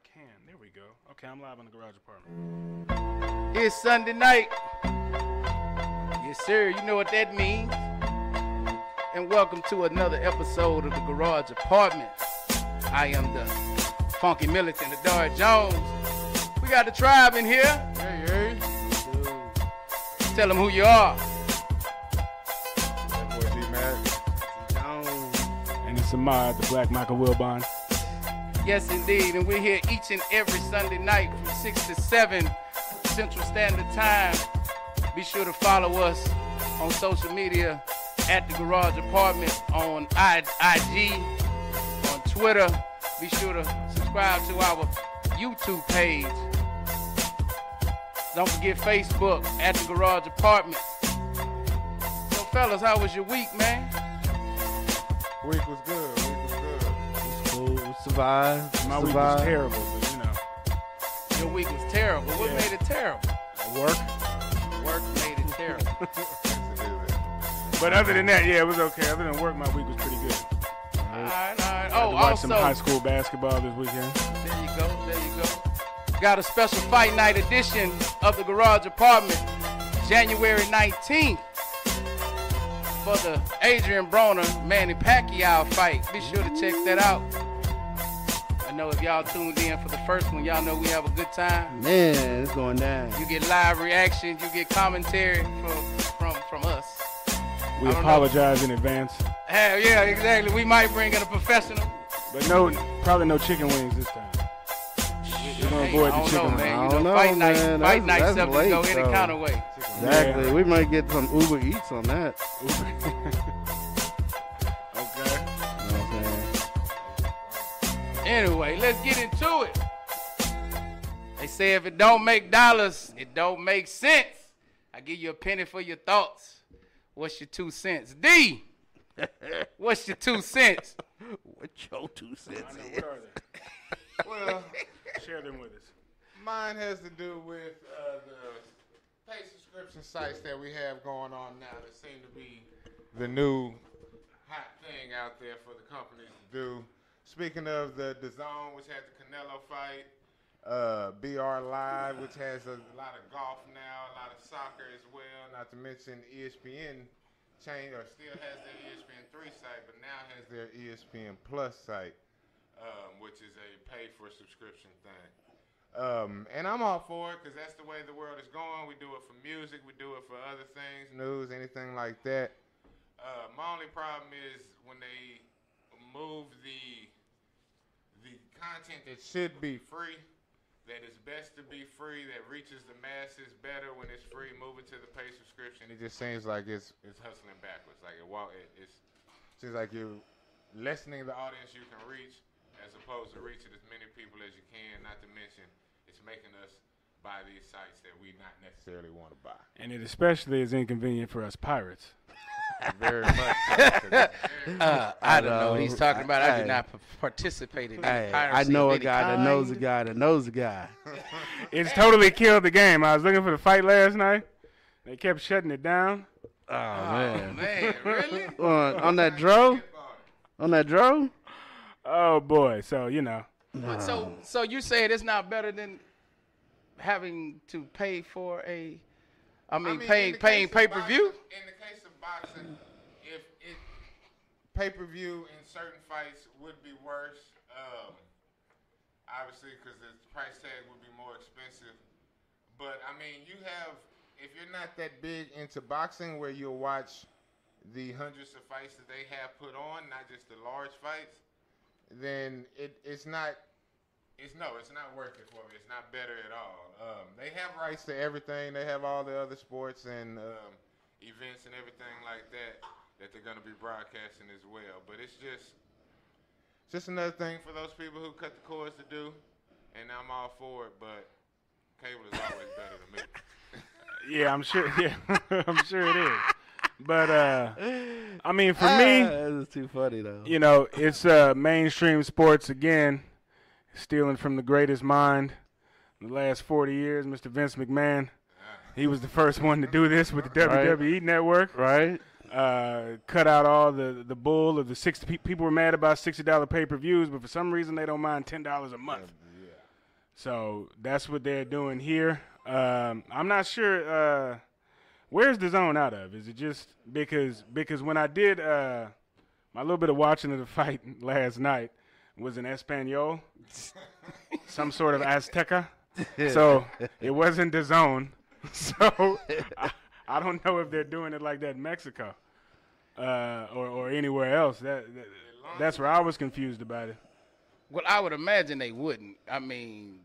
can. There we go. Okay, I'm live on the Garage Apartment. It's Sunday night. Yes, sir. You know what that means. And welcome to another episode of the Garage Apartment. I am the funky militant, Adar Jones. We got the tribe in here. Hey. Tell them who you are. That boy T-Mac. Jones. And it's Ahmad, the Black Michael Wilbon. Yes, indeed. And we're here each and every Sunday night from 6 to 7 Central Standard Time. Be sure to follow us on social media at the Garage Apartment on IG, on Twitter. Be sure to subscribe to our YouTube page. Don't forget Facebook at the Garage Apartment. So, fellas, how was your week, man? Week was good. We survived. My week was terrible, but you know. Your week was terrible. What Yeah. made it terrible? Work. Work made it terrible. But other than that, yeah, it was okay. Other than work, my week was pretty good. All right. I Oh, watched also, some high school basketball this weekend. there you go. Got a special fight night edition of the Garage Apartment, January 19th, for the Adrian Broner Manny Pacquiao fight. Be sure to check that out. I know if y'all tuned in for the first one, y'all know we have a good time. Man, it's going down. You get live reactions, you get commentary from us. We I don't apologize in advance. Hell yeah, exactly. We might bring in a professional. But probably no chicken wings this time. We're going to avoid the chicken wings. Man. I You don't know, know, fight night man. subjects That's go late, any though. kind of way. Exactly. Yeah. We might get some Uber Eats on that. Okay. You know what I'm saying? Anyway, let's get into it. They say if it don't make dollars, it don't make sense. I give you a penny for your thoughts. What's your 2 cents? D, what's your 2 cents? What your 2 cents I know, is? what are they? Well, Share them with us. mine has to do with the pay subscription sites that we have going on now that seem to be the new hot thing out there for the companies to do. Speaking of the DAZN, which had the Canelo fight, BR Live, which has a lot of golf now, a lot of soccer as well, not to mention ESPN still has their ESPN3 site, but now has their ESPN Plus site, which is a pay for subscription thing. And I'm all for it because that's the way the world is going. We do it for music, we do it for other things, news, anything like that. My only problem is when they move the content that should be free, that is best to be free, that reaches the masses better when it's free, move it to the pay subscription. It just seems like it's hustling backwards. Like it seems like you're lessening the audience you can reach as opposed to reaching as many people as you can, not to mention it's making us buy these sites that we not necessarily want to buy. And it especially is inconvenient for us pirates. Very much. I don't know what he's talking about. I do not participate in Hey, piracy I know of a any guy that knows a kind. guy that knows a guy. It's totally killed the game. I was looking for the fight last night. They kept shutting it down. Oh, Oh, man, really? On that dro? On that dro? Oh, boy. So, you know. But so you saying it's not better than having to pay for paying pay-per-view? In the case of boxing, if it pay-per-view in certain fights would be worse, obviously because the price tag would be more expensive. But I mean, if you're not that big into boxing, where you'll watch the hundreds of fights that they have put on, not just the large fights, then it's not worth it for me. It's not better at all. They have rights to everything. They have all the other sports and events and everything like that they're going to be broadcasting as well. But it's just another thing for those people who cut the cords to do, and I'm all for it. But cable is always better than me. Yeah, I'm sure. Yeah, I'm sure it is. But, I mean, for me, That's too funny, though. you know, it's mainstream sports again, stealing from the greatest mind in the last 40 years, Mr. Vince McMahon. He was the first one to do this with the WWE Network. Right? Cut out all the bull of the 60 people were mad about $60 pay-per-views, but for some reason they don't mind $10 a month. So that's what they're doing here. I'm not sure. Where's the zone out of? Is it just because when I did my little bit of watching of the fight last night was in Espanol, some sort of Azteca. So it wasn't the zone. So I don't know if they're doing it like that in Mexico or anywhere else. That's where I was confused about it. Well, I would imagine they wouldn't. I mean,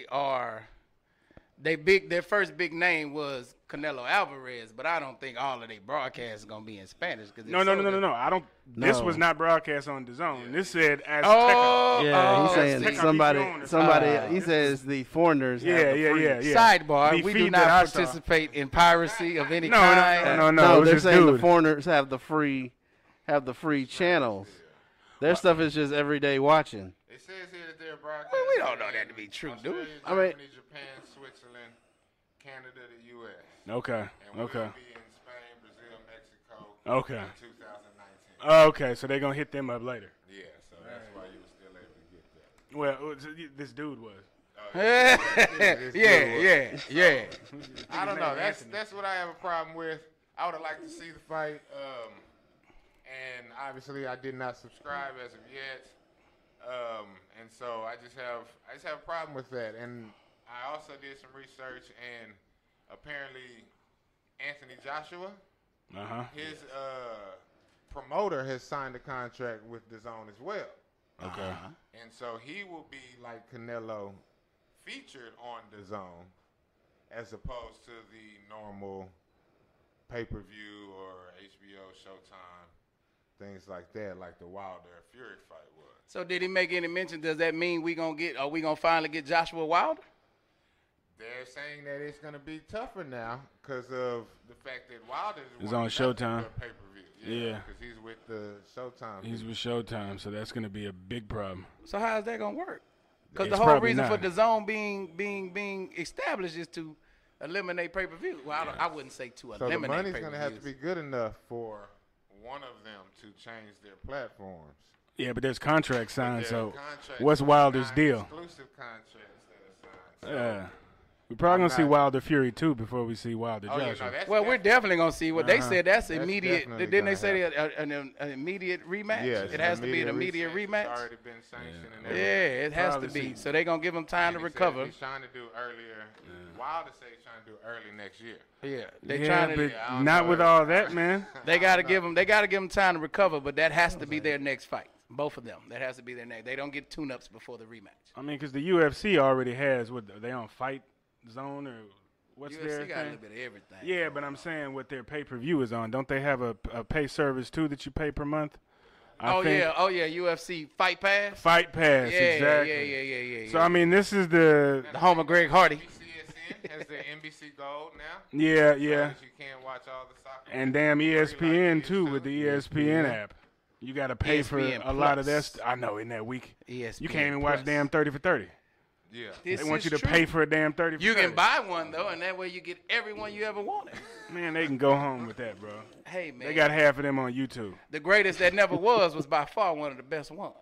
their first big name was Canelo Alvarez, but I don't think all of their broadcasts are gonna be in Spanish. No. I don't. No. This was not broadcast on the zone. This said Azteca. Yeah, he's saying somebody. He says the foreigners. Yeah. Sidebar: we do not participate in piracy of any kind. No. They're saying the foreigners have the free channels. Their stuff is just everyday watching. It says here that they're broadcasting. Well, we don't know that to be true, do we? Germany, Japan, Switzerland, Canada, the U.S. Okay. And we'll be in Spain, Brazil, Mexico. Okay. In 2019. Okay, so they're gonna hit them up later. Yeah, so that's why you were still able to get that. Well, this dude was. Yeah. I don't know. That's what I have a problem with. I would have liked to see the fight. And obviously I did not subscribe as of yet. And so I just have a problem with that. And I also did some research, and apparently Anthony Joshua, his promoter has signed a contract with DAZN as well. Okay. And so he will be like Canelo, featured on DAZN as opposed to the normal pay-per-view or HBO Showtime, things like that, like the Wilder Fury fight was. So did he make any mention? Does that mean we gonna finally get Joshua Wilder? They're saying that it's gonna be tougher now because of the fact that Wilder is on Showtime. Pay-per-view. Yeah, because he's with the Showtime. He's with Showtime, so that's gonna be a big problem. So how is that gonna work? Because the whole reason for DAZN being established is to eliminate pay-per-view. Well, I wouldn't say to eliminate. So the money's going to have to be good enough for one of them to change their platforms. Yeah, but there's contracts signed, so what's Wilder's deal? Exclusive contracts that are signed. So we're probably going to see Wilder Fury 2 before we see Wilder Joshua. Yeah, no, well, we're definitely going to see what they said. That's immediate. Didn't they say an immediate rematch? Yeah, it has to be an immediate rematch. It's already been sanctioned. Yeah, it has to be. So they're going to give them time to recover. He's trying to do earlier. Wilder said he's trying to do early next year. Yeah, they're trying to. But not with all that, man. They got to give them time to recover, but that has to be their next fight. Both of them. That has to be their next. They don't get tune-ups before the rematch. I mean, because the UFC already has what they on Fight Zone or what's UFC their got thing? a little bit of everything. Yeah, but I'm saying what their pay-per-view is on. Don't they have a pay service too that you pay per month? Oh yeah, UFC Fight Pass. Fight Pass, yeah, exactly. Yeah. So I mean, this is the home of Greg Hardy. NBCSN has their NBC Gold now. Yeah. So that you can't watch all the soccer. And damn ESPN too with the ESPN app. You got to pay for a lot of that. I know in that week. ESPN you can't even watch damn 30 for 30. Yeah. They want you to pay for a damn 30 for 30. You can buy one though, and that way you get everyone you ever wanted. Man, they can go home with that, bro. Hey man, they got half of them on YouTube. The greatest that never was by far one of the best ones.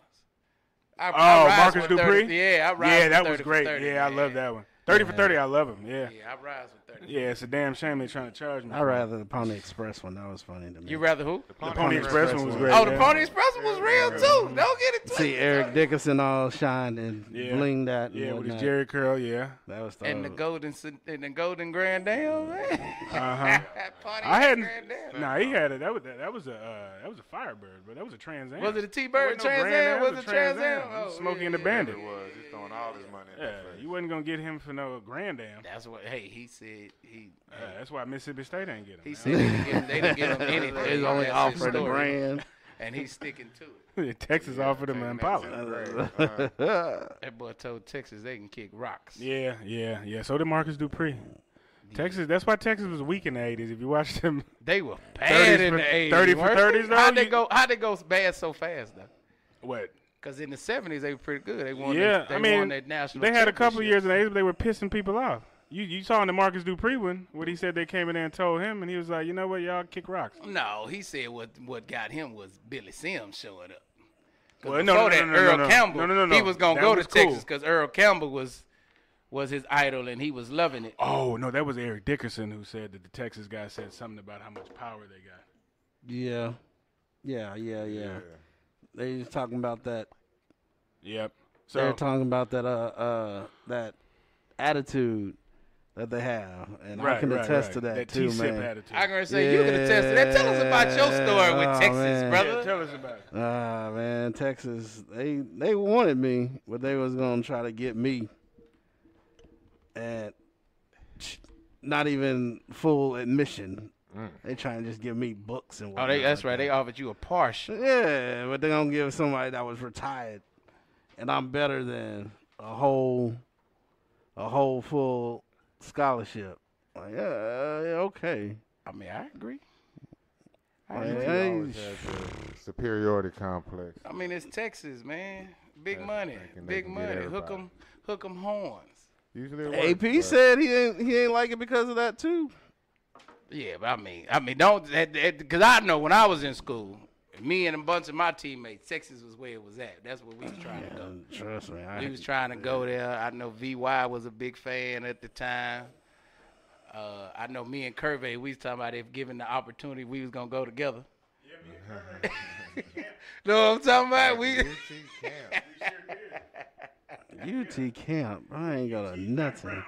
Marcus Dupree? Yeah, I rise that with was great. 30, I love that one. 30 for 30, I love him. Yeah. Yeah, I rise with 30. Yeah, it's a damn shame they're trying to charge me. I'd rather the Pony Express one. That was funny to me. You rather who? The Pony Express one was great. Oh, the Pony Express one was real too. Don't get it twisted. See Eric Dickerson all shine and bling that. Yeah, with his Jerry curl. Yeah, that was and the golden Grand Dam. I hadn't. Nah, he had it. That was a Firebird, but that was a Trans Am. Was it a T-Bird Trans Am? Was it Trans Am? Smokey and the Bandit. He's throwing all his money. Yeah, you wasn't gonna get him for no Grand Am. That's what. Hey, he said he. That's why Mississippi State ain't get him. He said they didn't give him anything. They only offered a grand, and he's sticking to it. Texas offered him an Impala. That boy told Texas they can kick rocks. Yeah. So did Marcus Dupree. Texas. That's why Texas was weak in the '80s. If you watched them, they were bad in the '80s. 30 for 30s. Though, how'd they go bad so fast though? What? Because in the '70s they were pretty good. They won. Won that national. They had a couple years in the '80s, but they were pissing people off. You saw in the Marcus Dupree one what he said they came in there and told him, and he was like, you know what, y'all kick rocks. No, he said what got him was Billy Sims showing up. Well, Earl Campbell, he was gonna go to Texas because Earl Campbell was was his idol, and he was loving it. Oh, no, that was Eric Dickerson who said that the Texas guy said something about how much power they got. Yeah. They was talking about that. Yep. They're talking about that attitude that they have, and I can attest to that too, T-sip man. attitude. I'm gonna say you can attest to that. Tell us about your story with Texas, man. brother. Yeah, tell us about it. Man, Texas, they wanted me, but they was gonna try to get me at not even full admission. They trying to just give me books and whatnot. That's right. They offered you a partial. Yeah, but they gonna give somebody that was retired, and I'm better than a whole full scholarship. Like, yeah, okay. I mean, I agree. You always have the superiority complex. I mean, it's Texas, man. Big That's money, thinking they big can get money. everybody. Hook 'em horns. Usually it AP works, but said he ain't like it because of that too. Yeah, but I mean, don't because I know when I was in school, me and a bunch of my teammates, Texas was where it was at. That's where we was trying to go. Trust me, We was trying to go there. I know VY was a big fan at the time. I know me and Curvey, we was talking about if given the opportunity, we was gonna go together. Know what I'm talking about? UT camp. I ain't got a nothing.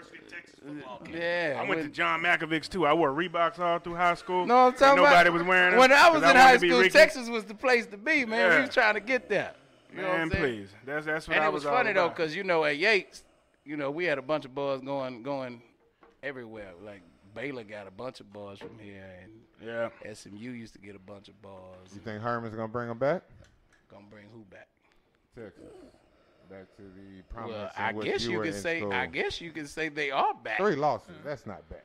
Yeah. I went to John Malkovich's too. I wore Reeboks all through high school. No, I'm talking Nobody about was wearing them. when I was 'cause in wanted high to be school. Ricky. Texas was the place to be, man. Yeah. We was trying to get there. You know what I'm Man, saying? please. That's what And I it was all funny though, about. because at Yates, we had a bunch of boys going everywhere. Like Baylor got a bunch of boys from here, and Yeah. SMU used to get a bunch of boys. You think Herman's gonna bring them back? Gonna bring who back? Texas. Back to the Well, prominence I in which guess you were could in say. school. I guess you could say they are back. 3 losses. That's not bad.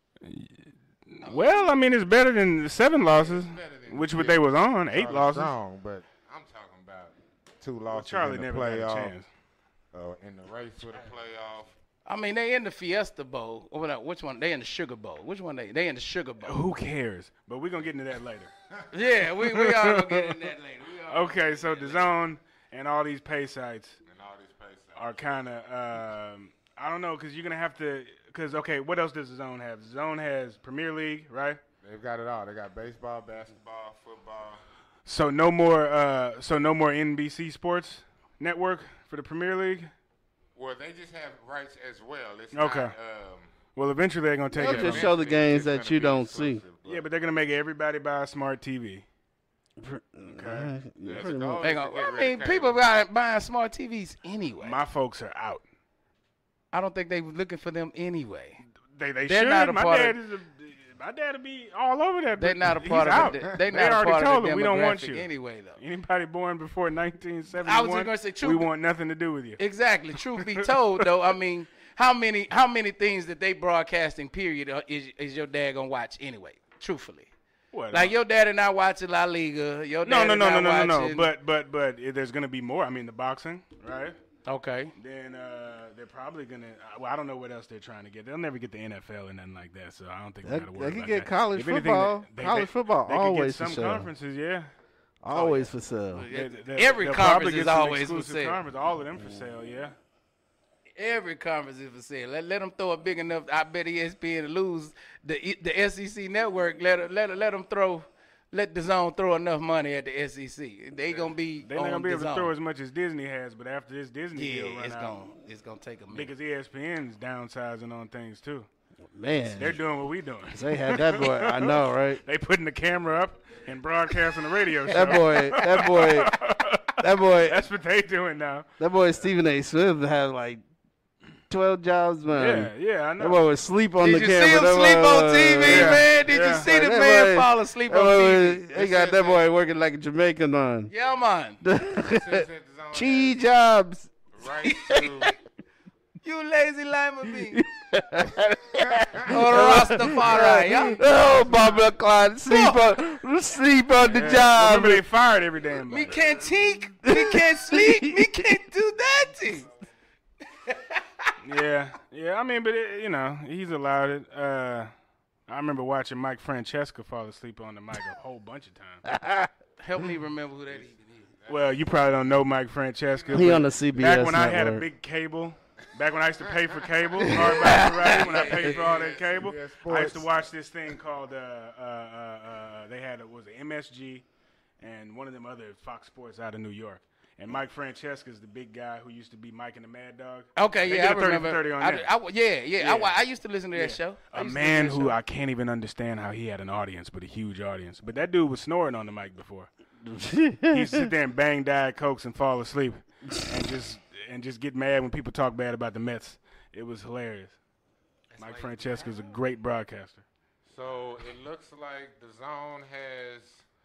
Well, I mean, it's better than 7 losses, which what they was on, 8 Charlie losses. Strong, but I'm talking about 2 losses Charlie in the never got a playoff. chance. In the race for the playoff. I mean, they in the Fiesta Bowl. Or no, which one? They in the Sugar Bowl. Which one they in the Sugar Bowl? Who cares? But we're going to get into that later. Yeah, we all gonna get in that later. Okay, so the zone and all these pay sites And all these places. are kind of, I don't know, because you're going to have to, because, okay, what else does the zone have? The zone has Premier League, right? They've got it all. They got baseball, basketball, football. So no more NBC Sports Network for the Premier League? Well, they just have rights as well. It's Okay. Not, Well, eventually they're going to take They'll it. just from- show the eventually games it's that gonna you be don't see. exclusive, Yeah, but they're going to make everybody buy a smart TV. Okay. That's Pretty the much. goal. They gonna, I mean, people buying smart TVs anyway. My folks are out. I don't think they were looking for them anyway. They They're should. not a My part dad of- is my dad will be all over that. They're but not a he's part out. of it. They're They not a already part told of the him we don't want demographic you. anyway, though. Anybody born before 1971, I was just gonna say, we true. want nothing to do with you. Exactly. Truth be told, though, I mean, how many things that they broadcasting period is your dad gonna watch anyway? Truthfully, What? like your daddy not watching La Liga. Your no. daddy not No. watching- But there's gonna be more. I mean, the boxing, right? Okay. Then they're probably gonna. Well, I don't know what else they're trying to get. They'll never get the NFL and nothing like that. So I don't think we gotta worry They about can get that. college If anything, football. College football they could always get for some sale. conferences, yeah. Always for sale. Every They'll conference probably is get some always for exclusive sale. Conference, all of them for sale, yeah. Every conference is for sale. Let them throw a big enough. I bet ESPN to lose the SEC network. Let them throw. Let the zone throw enough money at the SEC. They gonna be. They're not on gonna be the able to zone. throw as much as Disney has, but after this Disney deal Yeah, run out, it's gonna take a minute. because ESPN's downsizing on things too. Man, They're doing what we doing. they had that boy. I know, right? They putting the camera up and broadcasting the radio show. That boy. That's what they doing now. That boy Stephen A. Smith had like 12 jobs, man. Yeah, I That know. boy would sleep on Did the you camera. see him That sleep boy on was- TV, yeah. man? Did Yeah. you see the That man boy- fall asleep that on boy- TV? They got that boy working like a Jamaican on. Yeah, man. Cheese jobs. Right to You lazy lima bean. Or Rastafari, yeah? Oh, Bobby Clyde, sleep on the Yeah. job. Remember they fired every damn Me body. can't think. Me can't sleep. Me can't do nothing. Yeah. I mean, but he's allowed it. I remember watching Mike Francesca fall asleep on the mic a whole bunch of times. Help me remember who that even is. Well, you probably don't know Mike Francesca. He but on the CBS back when I had a network. big cable, Back when I used to pay for cable, hardback variety, when I paid for all that cable, Yeah, I used to watch this thing called, they had, MSG and one of them other Fox Sports out of New York. And Mike Francesca is the big guy who used to be Mike and the Mad Dog. Okay, they yeah, did I remember. 30 on that. I used to listen to that show. A man who I can't even understand how he had an audience, but a huge audience. But that dude was snoring on the mic before. He used to sit there and bang Diet Cokes and fall asleep and just get mad when people talk bad about the Mets. It was hilarious. Mike Francesca is a great broadcaster. So it looks like the Zone has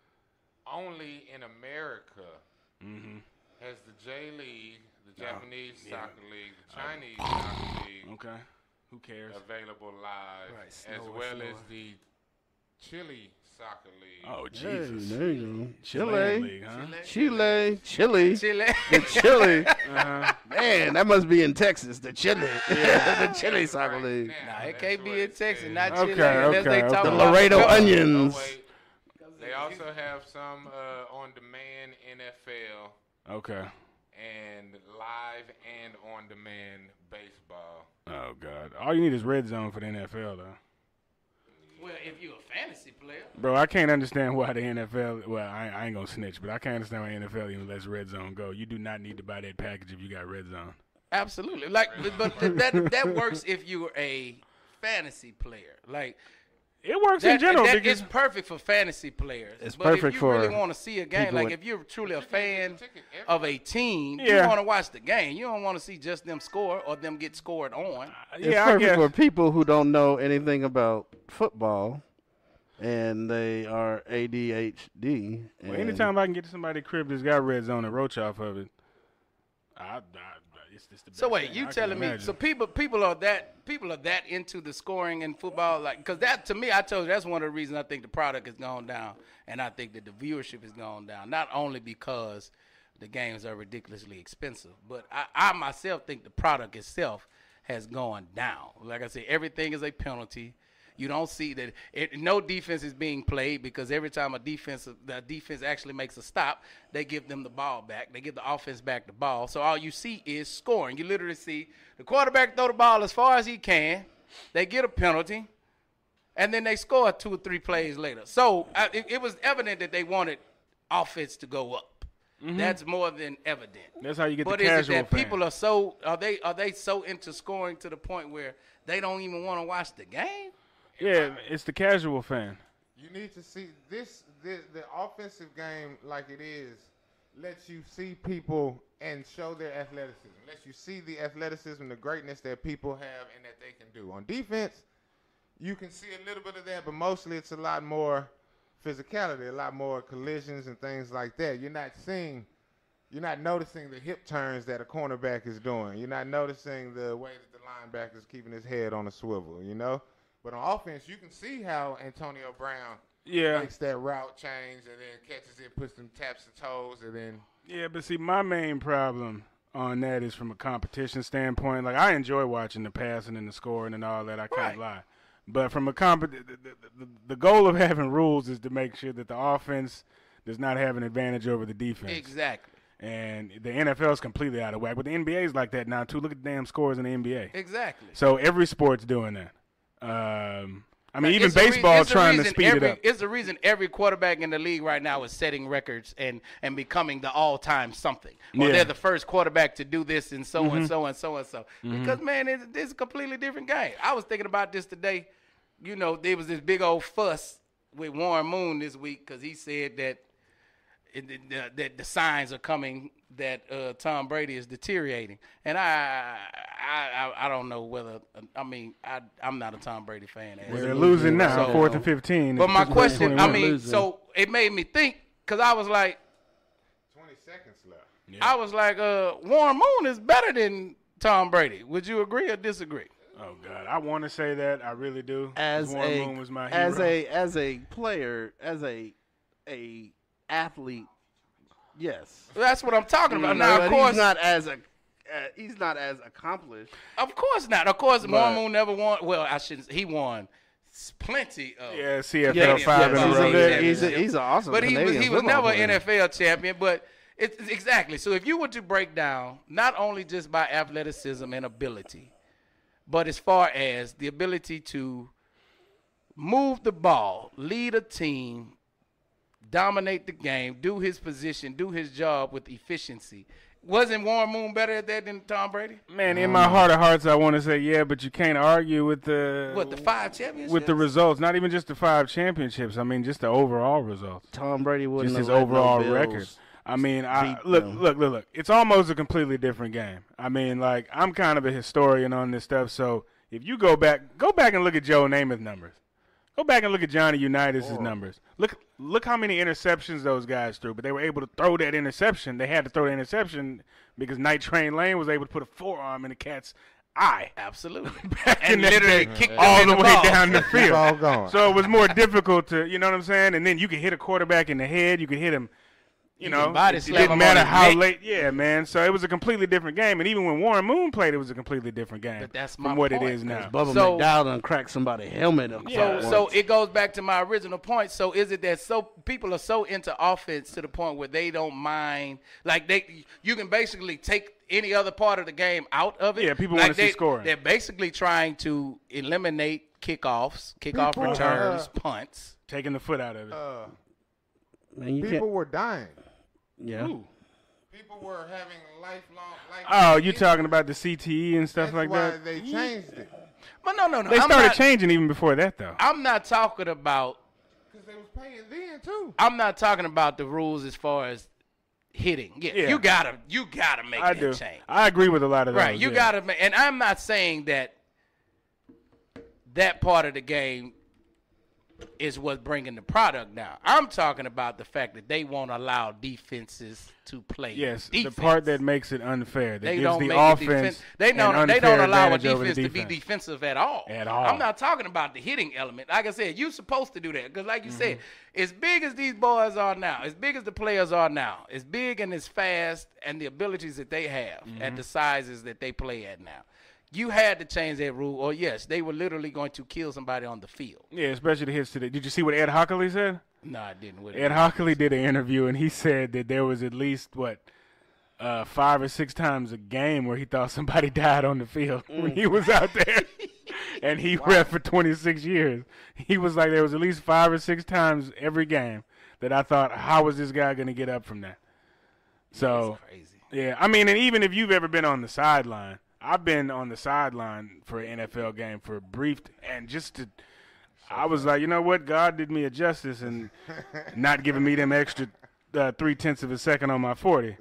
only in America has the J League, the Japanese Soccer League, the Chinese Soccer League. Okay. Who cares? Available live, as well as the Chile Soccer League. Oh, Jesus. Hey, there you go. Chile League, huh? Chile. Chile. The Chile. Man, that must be in Texas. The Chile. The Chile Soccer League. Nah, it can't be in Texas, not Okay, Chile. Unless they okay. talk The about Laredo football. Onions. Oh, wait. They also have some on-demand NFL. Okay. And live and on-demand baseball. Oh, God. All you need is red zone for the NFL, though. Well, if you're a fantasy player. Bro, I can't understand why the NFL, well, I ain't going to snitch, but I can't understand why the NFL even lets red zone go. You do not need to buy that package if you got red zone. Absolutely. Like, but that works if you're a fantasy player. Like, it works in general. It's perfect for fantasy players. It's but perfect if you for really want to see a game, like if you're truly a fan of a team, you want to watch the game. You don't want to see just them score or them get scored on. It's perfect for people who don't know anything about football, and they are ADHD. Well, anytime I can get to somebody's crib that's got red zone and roach off of it, it's the best so wait, thing you I telling can me? imagine. So people are that into the scoring in football, like, because that to me, I told you that's one of the reasons I think the product has gone down, and I think that the viewership has gone down. Not only because the games are ridiculously expensive, but I myself think the product itself has gone down. Like I said, everything is a penalty. You don't see that no defense is being played, because every time the defense actually makes a stop, they give them the ball back. They give the offense back the ball. So all you see is scoring. You literally see the quarterback throw the ball as far as he can. They get a penalty, and then they score 2 or 3 plays later. So it was evident that they wanted offense to go up. Mm-hmm. That's more than evident. That's how you get the casual is it that fan. People are they so into scoring to the point where they don't even want to watch the game? Yeah, it's the casual fan. You need to see the offensive game like it is lets you see people and show their athleticism. Lets you see the athleticism, the greatness that people have and that they can do. On defense, you can see a little bit of that, but mostly it's a lot more physicality, a lot more collisions and things like that. You're not noticing the hip turns that a cornerback is doing. You're not noticing the way that the linebacker is keeping his head on a swivel, you know? But on offense, you can see how Antonio Brown makes that route change and then catches it, puts some taps and toes, and then. Yeah, but see, my main problem on that is from a competition standpoint. Like, I enjoy watching the passing and the scoring and all that. I can't lie. But from a the goal of having rules is to make sure that the offense does not have an advantage over the defense. Exactly. And the NFL is completely out of whack. But the NBA is like that now, too. Look at the damn scores in the NBA. Exactly. So every sport's doing that. I mean, even baseball trying to speed it up. It's the reason every quarterback in the league right now is setting records and becoming the all-time something. Or they're the first quarterback to do this and so and so and so and so. Because, man, it's a completely different game. I was thinking about this today. You know, there was this big old fuss with Warren Moon this week because he said that that the signs are coming that Tom Brady is deteriorating. And I don't know whether – I mean, I'm not a Tom Brady fan. Well, they're losing now, 4th and 15. But my question, I mean, so it made me think because I was like – 20 seconds left. Yeah. I was like, Warren Moon is better than Tom Brady. Would you agree or disagree? Oh, God. I want to say that. I really do. Warren Moon was my hero. As a player, as a athlete, yes. That's what I'm talking about. Now, of course, he's not as accomplished. Of course not. Of course, Warren Moon never won. Well, I shouldn't. He won plenty of. CFL 5 in a row. He's an awesome. But he was never player. an NFL champion. But Exactly. So if you were to break down, not only just by athleticism and ability, but as far as the ability to move the ball, lead a team, dominate the game, do his position, do his job with efficiency. Wasn't Warren Moon better at that than Tom Brady? Man, in my heart of hearts, I want to say yeah, but you can't argue with the 5 championships? With the results. Not even just the 5 championships. I mean, just the overall results. Tom Brady wouldn't just have his overall no record. I mean, look. It's almost a completely different game. I mean, like, I'm kind of a historian on this stuff, so if you go back and look at Joe Namath's numbers. Go back and look at Johnny Unitas' numbers. Look how many interceptions those guys threw, but they were able to throw that interception. They had to throw the interception because Night Train Lane was able to put a forearm in the cat's eye. Absolutely. And literally kicked all the way down the field. All gone. So it was more difficult to, you know what I'm saying? And then you could hit a quarterback in the head. You could hit him. You know, it didn't matter how late. Yeah, man. So it was a completely different game. And even when Warren Moon played, it was a completely different game from what it is now. Bubba McDowell done cracked somebody's helmet up. So it goes back to my original point. So is it that people are so into offense to the point where they don't mind, like you can basically take any other part of the game out of it? Yeah, people want to see scoring. They're basically trying to eliminate kickoff returns, punts. Taking the foot out of it. People were dying. Yeah. Ooh. People were having lifelong. Oh, you talking about the CTE and stuff like that? That's why they changed it. But no. They started changing even before that, though. I'm not talking about. Because they was paying then too. I'm not talking about the rules as far as hitting. Yeah. You gotta make that change. I agree with a lot of that. Right. You gotta make. And I'm not saying that part of the game is what's bringing the product down. I'm talking about the fact that they won't allow defenses to play. Yes, defense. The part that makes it unfair. That they gives don't the make offense they don't allow a defense to be defensive at all. I'm not talking about the hitting element. Like I said, you're supposed to do that because, like you said, as big as these boys are now, as big as the players are now, as big and as fast and the abilities that they have at the sizes that they play at now, you had to change that rule, or yes, they were literally going to kill somebody on the field. Yeah, especially the hits today. Did you see what Ed Hockley said? No, I didn't. Ed Hockley did an interview, and he said that there was at least, 5 or 6 times a game where he thought somebody died on the field when he was out there. And he ref for 26 years. He was like, there was at least 5 or 6 times every game that I thought, how is this guy going to get up from that? So, that's crazy. Yeah, I mean, and even if you've ever been on the sideline, I've been on the sideline for an NFL game for a brief, and I was like, you know what? God did me a justice and not giving me them extra 0.3 of a second on my 40.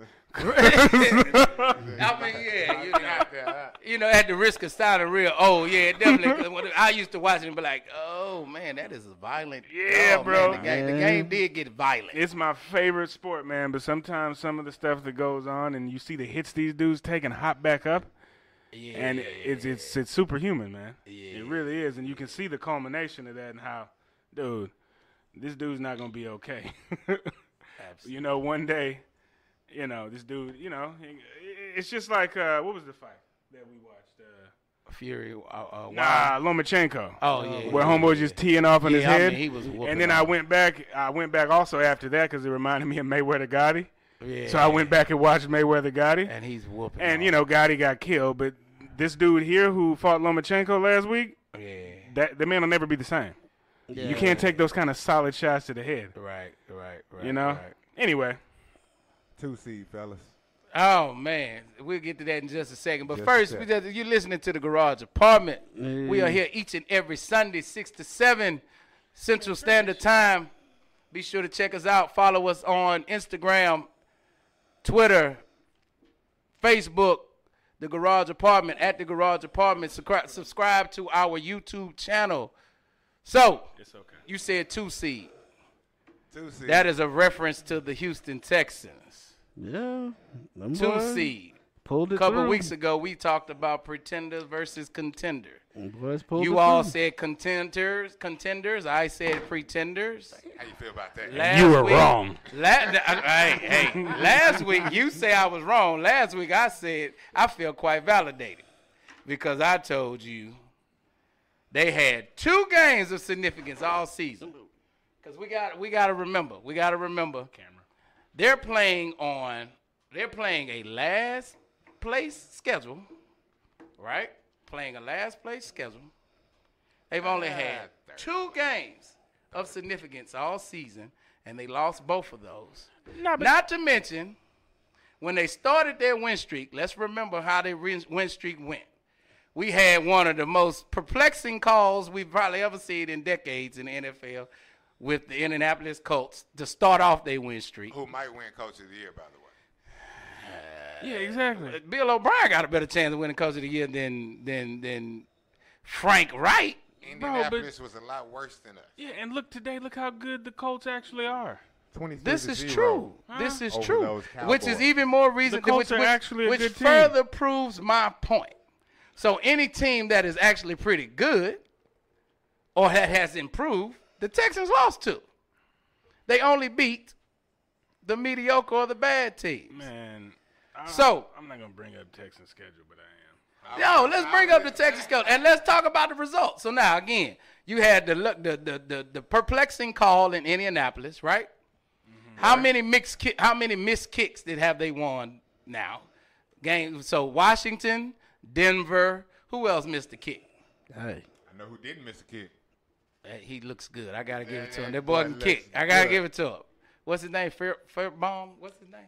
I mean, at the risk of sounding real old, definitely. I used to watch it and be like, oh, man, that is violent. Yeah, bro. Man, the game did get violent. It's my favorite sport, man, but sometimes some of the stuff that goes on and you see the hits these dudes take and hop back up. Yeah, and it's superhuman, man. Yeah. It really is, and you can see the culmination of that and how, dude, this dude's not gonna be okay. Absolutely. You know, one day, this dude, it's just like what was the fight that we watched? Fury. Lomachenko. Oh yeah. Where homeboy just teeing off on his head. I mean, he was and then I went back also after that because it reminded me of Mayweather Gotti. Yeah. So I went back and watched Mayweather Gotti. And he's whooping. And, Gotti got killed. But this dude here who fought Lomachenko last week, the man will never be the same. Yeah. You can't take those kind of solid shots to the head. Right. Right. Anyway. 2 seed, fellas. Oh, man. We'll get to that in just a second. But first, you're listening to The Garage Apartment. We are here each and every Sunday, 6 to 7 Central Standard Time. Be sure to check us out. Follow us on Instagram, Twitter, Facebook, The Garage Apartment, at The Garage Apartment. Subscribe to our YouTube channel. So, it's okay. You said 2 seed. 2 seed. That is a reference to the Houston Texans. Yeah. 2 seed. Pulled it a couple through. Weeks ago, we talked about pretenders versus contender. You all said contenders. I said pretenders. How you feel about that? You were wrong. Last week you say I was wrong. Last week I said I feel quite validated because I told you they had 2 games of significance all season. Because we got to remember. Camera. they're playing a last place schedule, right? Playing a last place schedule. They've only had 2 games of significance all season, and they lost both of those. Not to mention, when they started their win streak, let's remember how their win streak went. We had one of the most perplexing calls we've probably ever seen in decades in the NFL with the Indianapolis Colts to start off their win streak. Who might win Coach of the Year, by the way. Yeah, exactly. Bill O'Brien got a better chance of winning Coach of the Year than Frank Wright. Indianapolis was a lot worse than us. Yeah, and look how good the Colts actually are. This is true. Huh? This is true. Which is Cowboys. even more reason. The Colts are actually a which good team. further proves my point. So any team that is actually pretty good or that has improved, the Texans lost to. They only beat the mediocre or the bad teams. Man, I'm not gonna bring up Texans schedule, but I am. Yo, let's bring up the Texas schedule and let's talk about the results. So now again, you had the perplexing call in Indianapolis, right? Mm-hmm. How many missed kicks have they won now? So Washington, Denver, who else missed a kick? Hey, I know who didn't miss a kick. He looks good. I gotta give it to him. That boy can kick. I gotta give it to him. What's his name? Fairbairn. What's his name?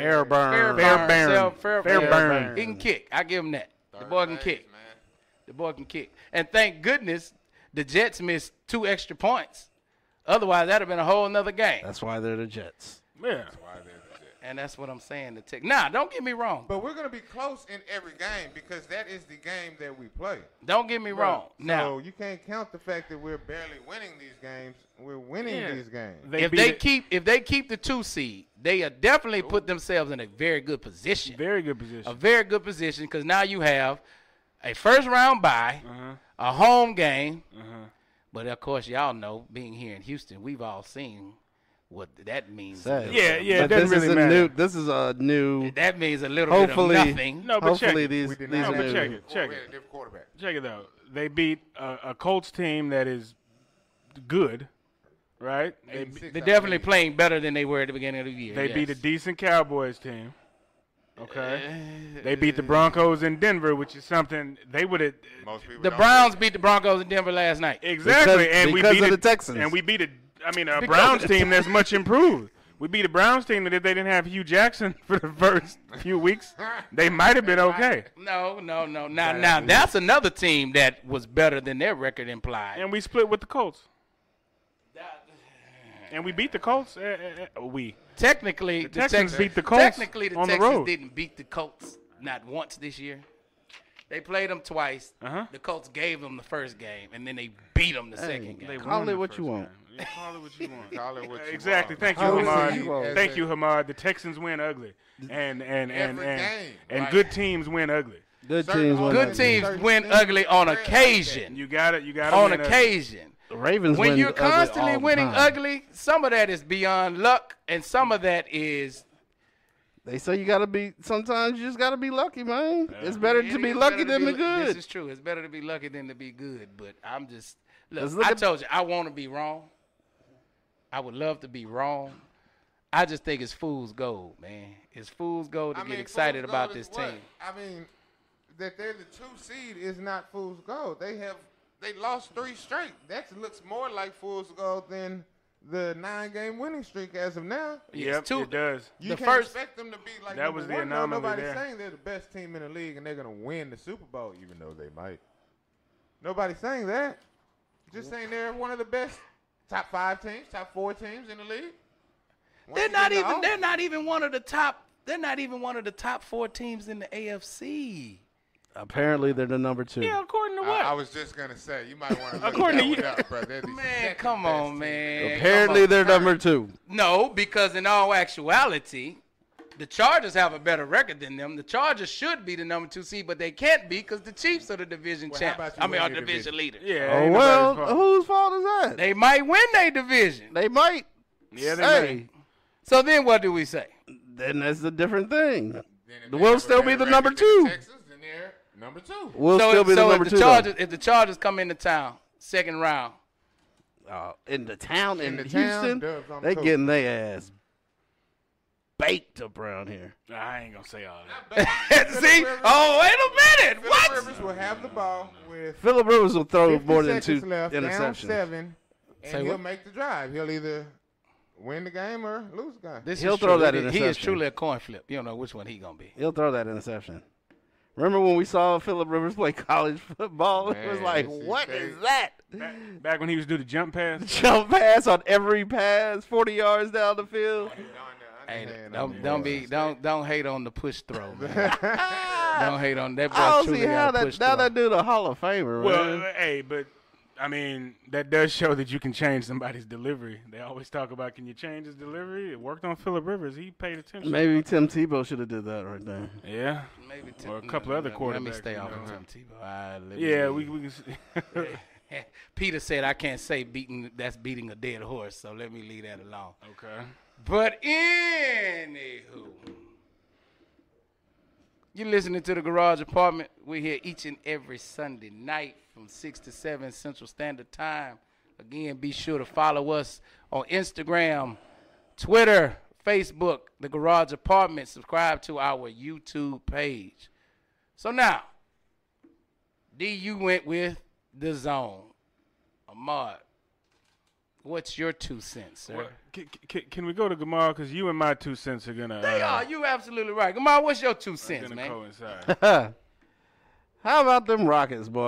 Fairbairn. He can kick. I give him that. The boy can kick. Man. The boy can kick. And thank goodness the Jets missed 2 extra points. Otherwise, that'd have been a whole nother game. that's why they're the Jets. Yeah. That's why they're the Jets. And that's what I'm saying. Now, don't get me wrong. But we're going to be close in every game because that is the game that we play. Don't get me wrong. So Now, you can't count the fact that we're barely winning these games. We're winning these games. if they keep the 2 seed, they definitely put themselves in a very good position. Very good position. A very good position because now you have a first-round bye, a home game. But, of course, y'all know, being here in Houston, we've all seen what that means. Yeah, it But doesn't this really is matter. this is a new. That means a little bit of nothing. No, but check Hopefully it. these We did these not No, but new. check it. Check We had a it. different quarterback. Check it out. They beat a Colts team that is good, right? They're definitely playing better than they were at the beginning of the year. They yes. beat a decent Cowboys team. Okay. They beat the Broncos in Denver, which is something they would have. Most people The don't Browns think. beat the Broncos in Denver last night. Exactly, Because we of beat the Texans. And we beat a Because Browns of the team that's much improved. We beat a Browns team that if they didn't have Hugh Jackson for the first few weeks, they might have been okay. No. Now that's another team that was better than their record implied. And we split with the Colts. And we beat the Colts. Technically, The Texans beat the Colts Technically, the on the Texans road. didn't beat the Colts not once this year. They played them twice. The Colts gave them the first game, and then they beat them the second game. They Call won it the what you first want. game. Yeah, call it what you want. Call it what you Exactly. want. Thank you, Call it what Hamad. you want. Thank you, Hamad. The Texans win ugly, and Every game, and right? good teams win ugly. Good Certain teams win. Good Good teams teams win win ugly on ugly. occasion. You got it. On win ugly. occasion. The Ravens When win you're ugly all constantly the winning time. ugly, some of that is beyond luck, and some of that is. They say you gotta be. Sometimes you just gotta be lucky, man. It's better It to be is lucky better to than be be good. This is true. It's better to be lucky than to be good. But I'm just Let's look. look I at- told you I want to be wrong. I would love to be wrong. I just think it's fool's gold, man. It's fool's gold to get excited fool's about gold this is what? team. I mean, that they're the 2 seed is not fool's gold. They lost 3 straight. That looks more like fool's gold than the 9-game winning streak as of now. Yep, two- it does. You The can't first- expect them to be like That was number the one. No, anomaly nobody's there. saying they're the best team in the league and they're going to win the Super Bowl, even though they might. Nobody's saying that. Just saying they're one of the best top 5 teams, top 4 teams in the league. They're not even one of the top. They're not even one of the top 4 teams in the AFC. Apparently, they're the number 2. Yeah, according to what? I was just going to say, you might want to look According to that you. one up, bro. They're the Man, second come best on, team. man. Apparently, they're number 2. No, because in all actuality, the Chargers have a better record than them. The Chargers should be the number 2 seed, but they can't be because the Chiefs are the division Well, champs. how about you I mean, win our your division leader. Yeah. Oh ain't well, nobody's fault. whose fault is that? They might win their division. They might. Yeah, they Hey, may. So then what do we say? then that's a different thing. Then if they We'll have a still be better the number record than 2. Texas, then they're number 2. We'll still be the number 2. If the Chargers come into town, second round, In the town in the town, Houston, Dubs on they tour. getting their ass. baked up around here. I ain't gonna say all that. See? Oh, wait a minute. Phillip What? Rivers will have the ball with Phillip Rivers will throw 50 more than 2 seconds left, down interceptions. 7, Say and he'll what? make the drive. He'll either win the game or lose the game. This He'll is throw true. that He is interception. truly a coin flip. You don't know which one he gonna be. He'll throw that interception. Remember when we saw Phillip Rivers play college football? It was Man, like, this is what crazy. is that? Back when he was doing the jump pass. Jump pass on every pass, 40 yards down the field. Hey, Man, don't hate on the push throw, man. Don't hate on that. Boy I don't truly see how got a push that. Now throw. that dude a Hall of Famer, Well, man. hey, but I mean that does show that you can change somebody's delivery. They always talk about can you change his delivery? It worked on Phillip Rivers. He paid attention. Maybe Tim Tebow should have did that right there. Yeah. Maybe Or a couple other quarterbacks. Let me stay you off know. of Tim Tebow. Yeah, we can. Peter said I can't say that's beating a dead horse, so let me leave that alone. Okay. But anywho, you're listening to the Garage Apartment. We're here each and every Sunday night from 6 to 7 Central Standard Time. Again, be sure to follow us on Instagram, Twitter, Facebook, the Garage Apartment. Subscribe to our YouTube page. So now, D, you went with The Zone. Ahmad, what's your 2 cents, sir? Can we go to Gamal? Because you and my 2 cents are gonna. They are. You absolutely right. Gamal, what's your 2 cents, gonna man? coincide. How about them Rockets, boy?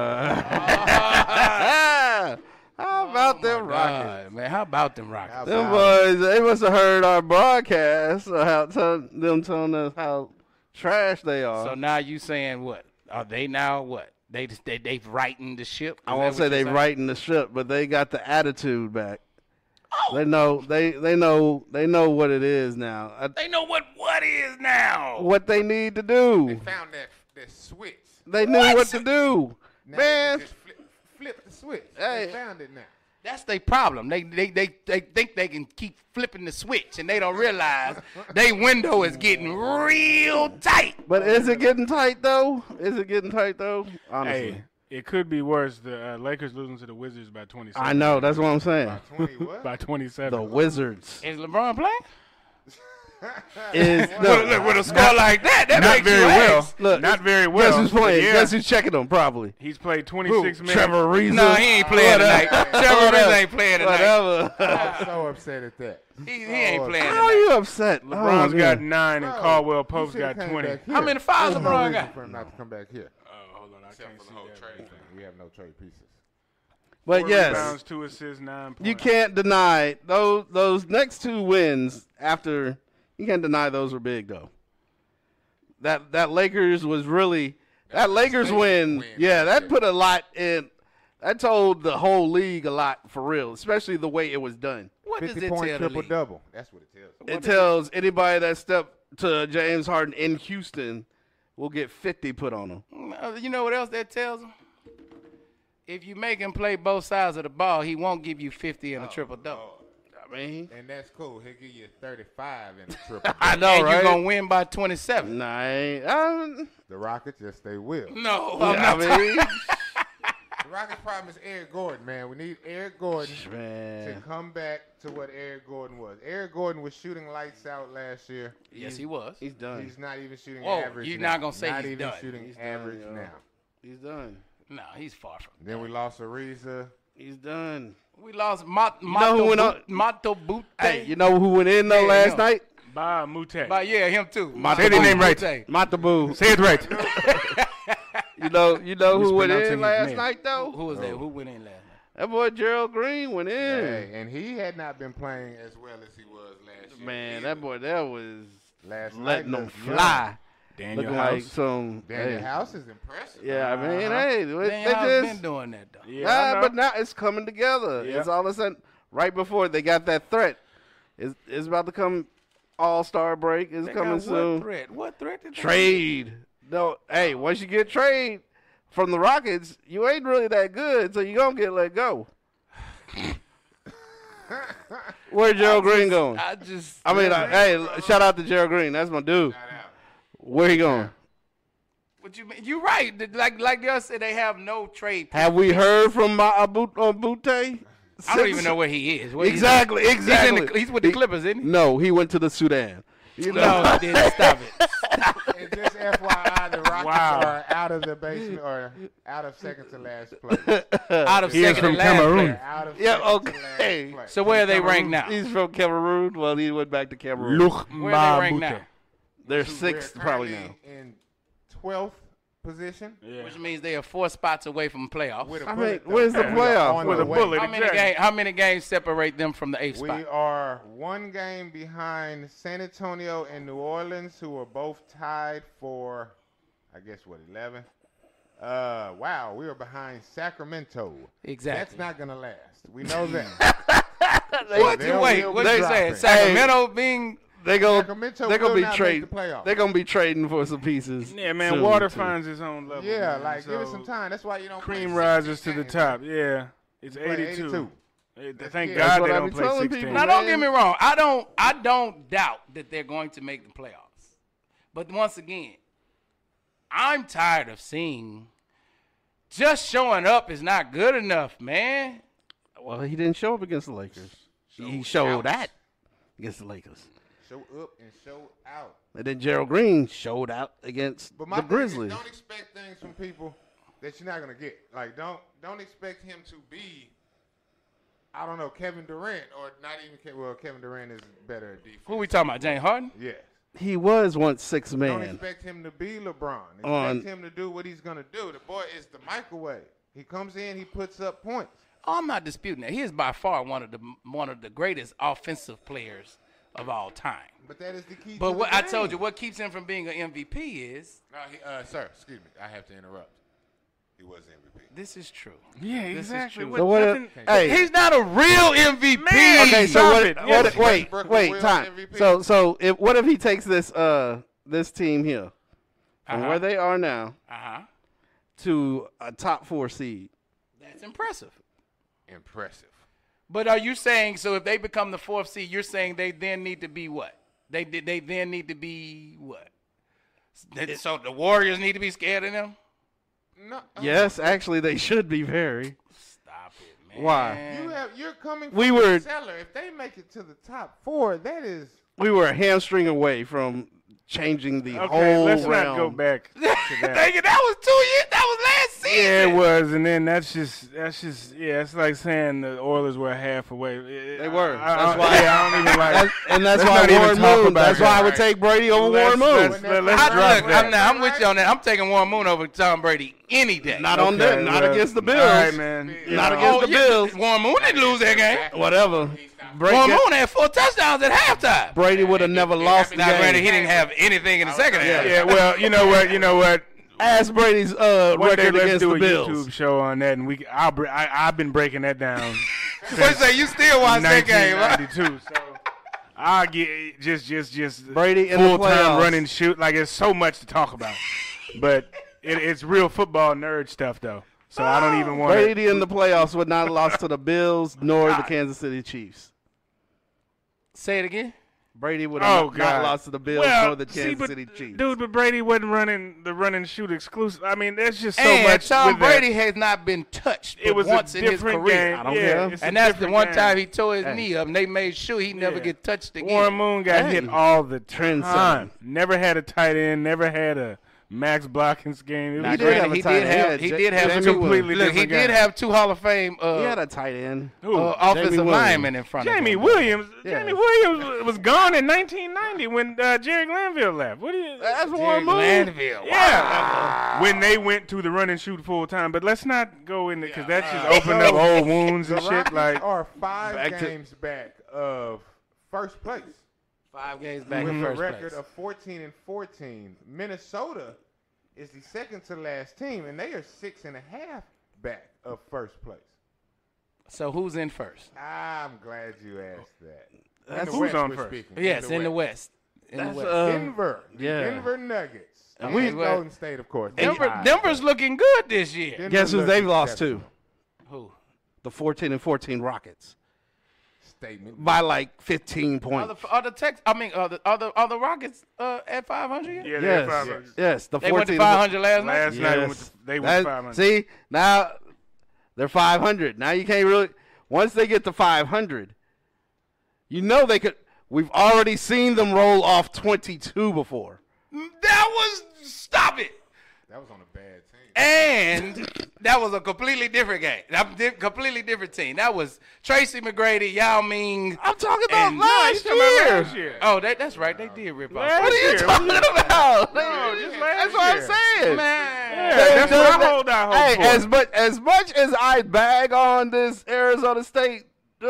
How about them Rockets? God, man, how about them Rockets? Them boys, they must have heard our broadcast, them telling us how trash they are. So now you saying what? Are they now what? They've rightened the ship? I won't say they righting the ship, but they got the attitude back. Oh. They know what it is now. They know what is now. What they need to do. They found that switch. They knew what to do. Now Man, they just flip the switch. Hey. They found it now. That's their problem. They think they can keep flipping the switch, and they don't realize their window is getting real tight. but is it getting tight though? Honestly. Hey, it could be worse. The Lakers losing to the Wizards by 27. I know. That's what I'm saying. By 20 what? By 27. The Wizards Is LeBron playing? is Look, with a score like that not makes very you well. ask. Look, Not very well. Guess who's playing? Yeah. Guess who's checking them? Probably. He's played 26 minutes. Trevor Ariza. No, he ain't playing tonight. Trevor Ariza ain't playing tonight. Whatever. I'm so upset at that. He ain't playing How are tonight. you upset? LeBron's Oh, got man. 9 and Bro, Caldwell he Pope's should've got came 20. back here. How many fouls There's no LeBron reason got? for him not to come back here. Hold on. I Except can't for see the whole that. trade thing. We have no trade pieces. But 4 yes, rebounds, 2 assists, 9 points. you can't deny those next 2 wins after. You can't deny those were big though. That Lakers was really that Lakers win. Yeah, that put a lot in. That told the whole league a lot for real, especially the way it was done. What does it 50-point tell the league? triple-double. That's what it tells. It tells anybody that stepped to James Harden in Houston will get 50 put on them. You know what else that tells him? If you make him play both sides of the ball, he won't give you 50 in a triple-double. I mean, And that's cool. He'll give you 35 in a triple. I know, And right? you're going to win by 27. Nah, I ain't. The Rockets, yes, they will. No, I I'm not. mean, The Rockets' problem is Eric Gordon, man. We need Eric Gordon to man. come back to what Eric Gordon was. Eric Gordon was shooting lights out last year. Yes, he was. He's done. He's not even shooting Whoa, average you're now. not gonna say not he's even done. shooting He's done, average yo. now. He's done. No, he's far from. Then we lost Ariza. He's done. We lost know who went up? Mato Butte. Hey, you know who went in though Yeah, last him. night? Ba Mute. But yeah, him too. Say the name right. Butte. Matabu. Say it right. You know who went Mispronouncing in his last name. night though? Who was that? Who went in last night? That boy Gerald Green went in. Hey, and he had not been playing as well as he was last year. Man, either. that boy there was last letting night them looked young. fly. Daniel Looking House. like some. Daniel hey. House is impressive. Yeah, I mean, hey, they Daniel House just. been doing that though. Yeah, I know. But now it's coming together. Yeah. It's all of a sudden right before they got that threat. It's about to come. All-Star break is They coming got soon. What threat? What threat did they Trade. No, hey, once you get trade from the Rockets, you ain't really that good, so you gonna get let go. Where Gerald Green going? I mean, hey, shout out to Gerald Green. That's my dude. Shout out. Where he going? What you mean? You right. Like they said, they have no trade. Have we heard from Butte? I don't even know where he is. Where Exactly. He's with the Clippers, isn't he? No, he went to the Sudan. You know? No, he didn't. Stop it. And just FYI, the Rockets are out of the basement or out of second to last place. Out of He is second from and last Cameroon. player. Out of Yeah, second to okay. last place. So where are they ranked now? He's from Cameroon. Well, he went back to Cameroon. Where are they ranked now? They're We're sixth probably now. currently in 12th position. Yeah. Which means they are 4 spots away from playoffs. With a I bullet, mean, where's the though. We are playoff? on With the a way. bullet. How Exactly. many games separate them from the 8th We spot? are 1 game behind San Antonio and New Orleans, who are both tied for, I guess, 11th. Wow, we are behind Sacramento. Exactly. That's not going to last. We know that. What? They Wait, will what be you dropping. saying? Sacramento being They're gonna Sacramento they're gonna will be not make trading. the playoffs. They're gonna be trading for some pieces. Yeah, man. soon, Water too. finds its own level. Yeah, man. like, give it So, some time. That's why you don't Cream play rises 16 to the games. top. Yeah. It's Play 82. Thank Yeah. God That's what they I don't be play telling 16. people. Now, don't get me wrong. I don't doubt that they're going to make the playoffs. But once again, I'm tired of seeing just showing up is not good enough, man. Well, he didn't show up against the Lakers. He showed that against the Lakers. Show up and show out. And then Gerald Green showed out against But my the thing is, Grizzlies. don't expect things from people that you're not gonna get. Like, don't expect him to be, I don't know, Kevin Durant or not even. Well, Kevin Durant is better at defense. Who we talking about? James Harden? Yes. He was once sixth Don't man. expect him to be LeBron. Expect On- him to do what he's gonna do. The boy is the microwave. He comes in, he puts up points. Oh, I'm not disputing that. He is by far one of the greatest offensive players of all time. But that is the key. But to what the I game. told you, what keeps him from being an MVP is Sir, excuse me. I have to interrupt. He was MVP. this is true. Yeah, This is exactly. true. What- So what? nothing- Hey, He's not a real MVP. Man, okay. So stop what? it. what Yes, wait, Westbrook wait, will time. MVP. So what if he takes this team here from Uh-huh. where they are now Uh-huh. to a top 4 seed? That's impressive. Impressive. But are you saying, so if they become the 4th seed, you're saying they then need to be what? They then need to be what? So the Warriors need to be scared of them? No. Yes, actually, they should be very. Stop it, man. Why? You're coming from We the were- cellar. If they make it to the top 4, that is. We were a hamstring away from changing the Okay, whole let's realm. not go back to that. Dang it, that was 2 years. That was last season. Yeah, it was, and then that's just, yeah, it's like saying the Oilers were half away. They were. That's why I don't even like. And that's Let's why not even Warren talk Moon. about That's why I that. would take Brady over Warren Moon. Let's drop that. I'm with you on that. I'm taking Warren Moon over Tom Brady any day. Not on Okay, them. Not well, against the Bills. All right, man. Not Yeah. against the Bills. Warren Moon didn't lose that game. Whatever. Warren Moon had 4 touchdowns at halftime. Brady would have never lost the Now, granted, he game. didn't have anything in the second half. Yeah, well, you know what? Ask Brady's One day record let's against do the a Bills. YouTube show on that, and I've been breaking that down What say you still watch that game, right? 1992. So I'll get just Brady in the full time playoffs. run and shoot. Like, it's so much to talk about, but it's real football nerd stuff though. So I don't even want Brady in the playoffs would not have lost to the Bills nor the Kansas City Chiefs. Say it again. Brady would have not God. lost to the Bills nor the Kansas City Chiefs. Dude, but Brady wasn't running the run and shoot exclusive. I mean, there's just so And much. Tom with that. Brady has not been touched It was once a in his different career. game. I don't yeah, care. it's a And that's the different one game. time he tore his Hey. knee up, and they made sure he never Yeah. get touched again. Warren Moon got Hey. hit all the Trendsetter. time. Never had a tight end. Never had a max blocking scheme. It He was did great. have a he tight did end. have He he had did have Jamie two completely look, he different did guy. have 2 Hall of Fame He had a tight end. Who? offensive Williams. linemen in front of him. Jamie Williams. Yeah. Jamie Williams was gone in 1990 when Jerry Glanville left. What do you? That's Jerry Warren Moon. Glanville. Yeah, when they went to the run and shoot full time. But let's not go into because that just opened up old wounds The and shit. Rockets Like, are 5 Back to- games back of first place 5 games back with in a first record place. of 14-14. Minnesota is the second to last team, and they are 6.5 back of first place. So who's in first? I'm glad you asked that. In That's the who's West, on we're first? speaking. Yes, in the West. In the That's West. Denver, the yeah. Denver Nuggets. And And we- Golden State, of course. Denver's looking good this year. Denver Guess who looks they've lost exceptional. to? Who? The 14-14 Rockets Statement. by like 15 points. Are the Rockets at 500 yet? yeah, they're Yes, 500. yes. The They went to 14 500 last night. Last night Yes. they went 500. See, now they're 500. Now you can't really. Once they get to 500, you know they could. We've already seen them roll off 22 before. Stop it. That was on a bad team. And that was a completely different game. Completely different team. That was Tracy McGrady, Yao Ming. I'm talking about and- last year. Oh, that's right. They did rip off. What are you talking about? No, just That's last what I'm year. saying. Man. Yeah, that's what I hold out hope Hey, for. as much as I bag on this Arizona State,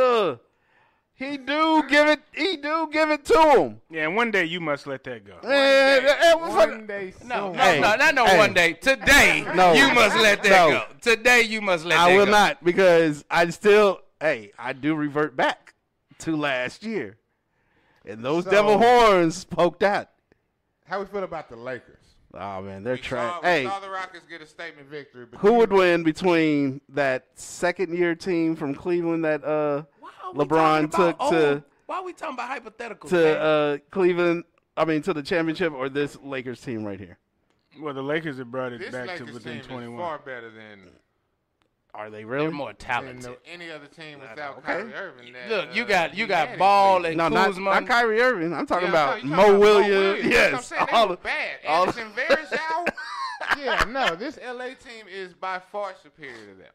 he do give it to him. Yeah, and one day you must let that go. One day soon. No, Hey, not hey. one day. Today, No. you must let that No. go. Today, you must let that I go. will not, because I do revert back to last year. And those So- devil horns poked out. How we feel about the Lakers? Oh, man, they're We trash. saw, Hey, we saw the Rockets get a statement victory. But who would win between that second-year team from Cleveland that Why are we LeBron talking about took to why are we talking about hypotheticals? man? Cleveland? I mean, to the championship, or this Lakers team right here? Well, the Lakers have brought it This back to Lakers within team 21. is far better than Are they They're really? more talented. any other team without Okay. Kyrie Irving. That, Look, you he got had Ball in and No, not Kuzma. Kyrie Irving. I'm talking Cleveland. about Yeah, Mo I'm talking about Williams. That's what I'm Yes, saying. They all were the- bad. all Anderson Varejao. Yeah, no, this LA team is by far superior to them.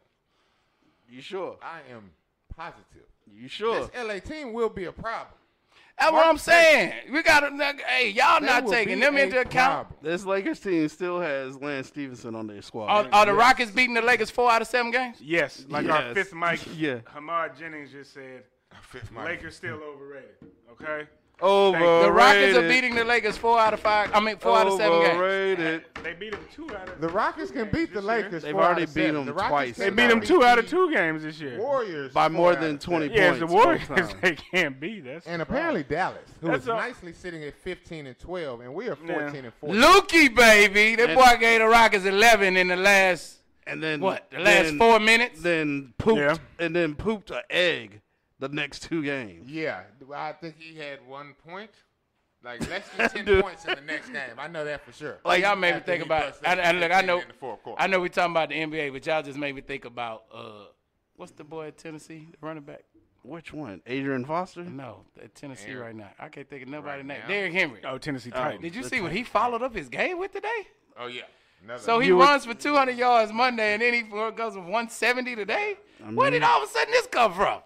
You sure? I am positive. You sure? This LA team will be a problem. That's what I'm saying. We got to. Hey, y'all They not will taking be them a into account. problem. This Lakers team still has Lance Stevenson on their squad. Are the Rockets beating the Lakers 4 out of 7 games? Yes, like our Yes. fifth Mike, Yeah. Hamad Jennings just said, Fifth Mike. Lakers still overrated. Okay, Overrated. The Rockets are beating the Lakers 4 out of 5. I mean, 4 out of 7 games. Overrated. they beat them 2 out of. The Rockets can beat the This year. Lakers. They've 4 out already of beat 7. them The Rockets twice. They can beat them beat 2 out of the 2 games this year. Warriors By 4 more out than of 20 7. Yeah, points. it's the Warriors both times. they can't beat. That's And the apparently Dallas, who That's is a- nicely sitting at 15 and 12, and we are 14 and 14. Lukey, baby. That boy gave the Rockets 11 in the last, And then the last 4 minutes? Then pooped Yeah. and then pooped an egg the next 2 games. Yeah, I think he had 1 point, like less than 10 Dude. points in the next game. I know that for sure. Like, y'all made me After think he about. busted And look, I 15 know, in the fourth quarter. I know we talking about the NBA, but y'all just made me think about what's the boy at Tennessee, the running back? Which one? Adrian Foster? No, at Tennessee Aaron. right now. I can't think of nobody Right name. now? Derrick Henry. Oh, Tennessee Titans. Did you the see what he followed up his game with today? Oh yeah. Another So he You would- runs for 200 yards Monday, and then he goes with 170 today. Where did all of a sudden this come from?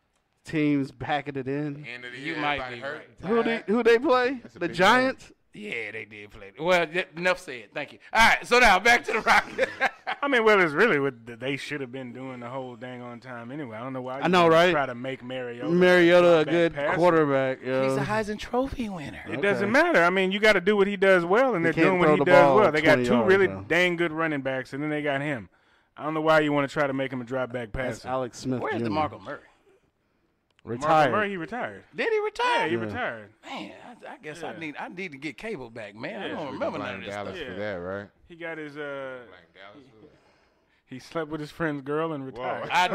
Teams backing it in. end of the You year, might everybody be hurt right. and Who tired. they play? That's a The big Giants? Yeah, they did play. Well, enough said. Thank you. All right, so now back to the Rockets. I mean, well, it's really what they should have been doing the whole dang on time anyway. I don't know why. I know, right? Try to make Mariota Mariota a back good passer. quarterback. He's Yo. a Heisman Trophy winner. It doesn't matter. I mean, you got to do what he does well, and they're can't doing what throw he the does ball well. They got 20 2 yards, really though. dang good running backs, and then they got him. I don't know why you want to try to make him a drop back That's passer. Alex Smith. Where's Jr. DeMarco Murray? Marco Retired. Murray, he retired. Did he Yeah, retire? he retired. Man, I guess Yeah. I need to get cable back, man. I Yeah. don't We remember can none of blame this Dallas stuff. for Yeah. that, right? He got his Blame Dallas for that. he slept with his friend's girl and retired. I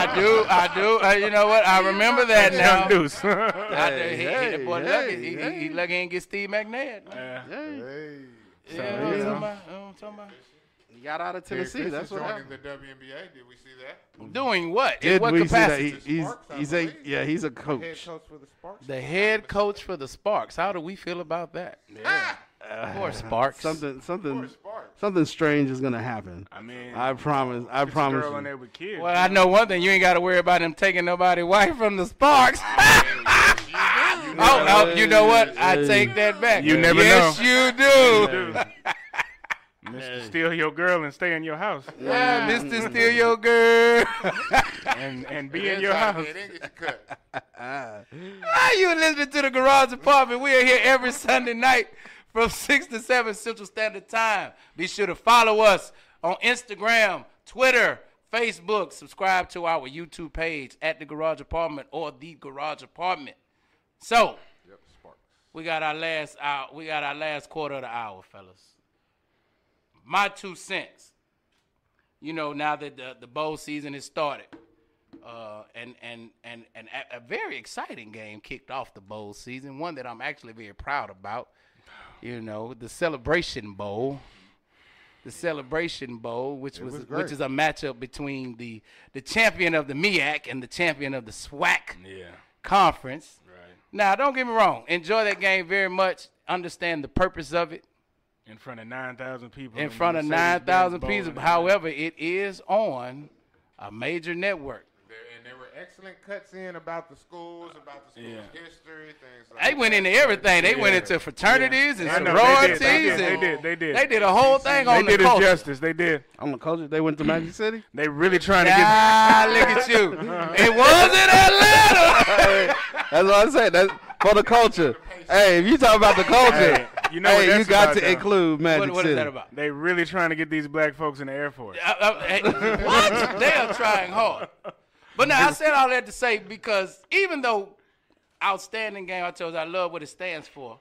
do. You know what? I remember that now. Young Deuce. That boy lucky. He hey. lucky ain't get Steve McNabb. Yeah. Hey, Hey. Yeah, you know what I'm yeah. talking about? You know what I'm talking about? he got out of Terry Tennessee. Christensen That's what joining happened. the WNBA. Did we see that? Doing what? In Did what we capacity? see that? He's Sparks, I a believe. he's a Head coach. coach for the Sparks. The head coach for the Sparks. How do we feel about that? Poor Sparks. For Something Sparks. strange is gonna happen. I mean, I promise. I it's a promise. girl in You. there with kids. Well, I know one thing. You ain't got to worry about him taking nobody wife from the Sparks. Oh, you know what? I take that back. You never yes, know. you do. Mr. Steal your girl and stay in your house. Yeah, Mr. Steal Your Girl. and be in your house. It didn't get you cut. Hi, you listening to the Garage Apartment. We are here every Sunday night from 6 to 7 Central Standard Time. Be sure to follow us on Instagram, Twitter, Facebook. Subscribe to our YouTube page at The Garage Apartment or The Garage Apartment. So, Yep, Sparks. we got our last quarter of the hour, fellas. My 2 cents. You know, now that the bowl season has started, and a very exciting game kicked off the bowl season. One that I'm actually very proud about. You know, the Celebration Bowl. The Celebration Bowl, which was great. is a matchup between the champion of the MEAC and the champion of the SWAC Yeah. conference. Right. Now, don't get me wrong. Enjoy that game very much. Understand the purpose of it. In front of 9,000 people. In front of 9,000 people. However, it is on a major network. And there were excellent cuts in about the schools, history, things like that. They went into everything. They went into fraternities and I know, sororities. They did. They did a whole thing on the They did culture. it justice. They did. On the culture, they went to Magic City. They really trying to Look at you. It was in Atlanta. That's what I said. That's for the culture. Hey, if you talk about the culture, Hey, you know what you that's got about, to though. include Magic What City. is that about? They really trying to get these black folks in the Air Force. What? They are trying hard. But now, I said all that to say because even though outstanding game, I told you I love what it stands for,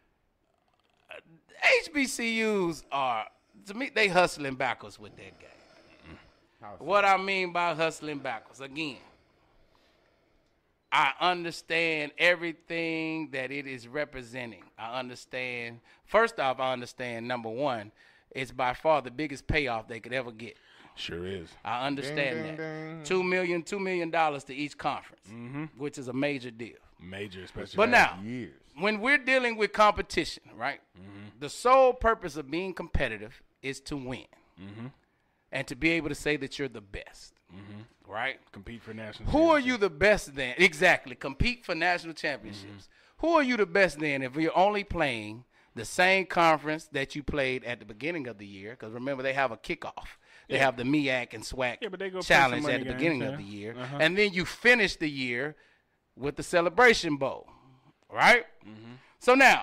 HBCUs are, to me, they hustling backwards with that game. What I mean by hustling backwards, again, I understand everything that it is representing. I understand, first off, I understand, number one, it's by far the biggest payoff they could ever get. Sure is. I understand Ding, that. ding, ding. $2 million to each conference, which is a major deal. Major, especially. But now, Years. when we're dealing with competition, right, the sole purpose of being competitive is to win and to be able to say that you're the best, right? Compete for national. Who are you the best then? Exactly. Compete for national championships. Who are you the best then if you're only playing the same conference that you played at the beginning of the year? Because remember, they have a kickoff. They have the MEAC and SWAC but they go play challenge some at money the beginning games, of the year. Uh-huh. And then you finish the year with the Celebration Bowl, right? So now,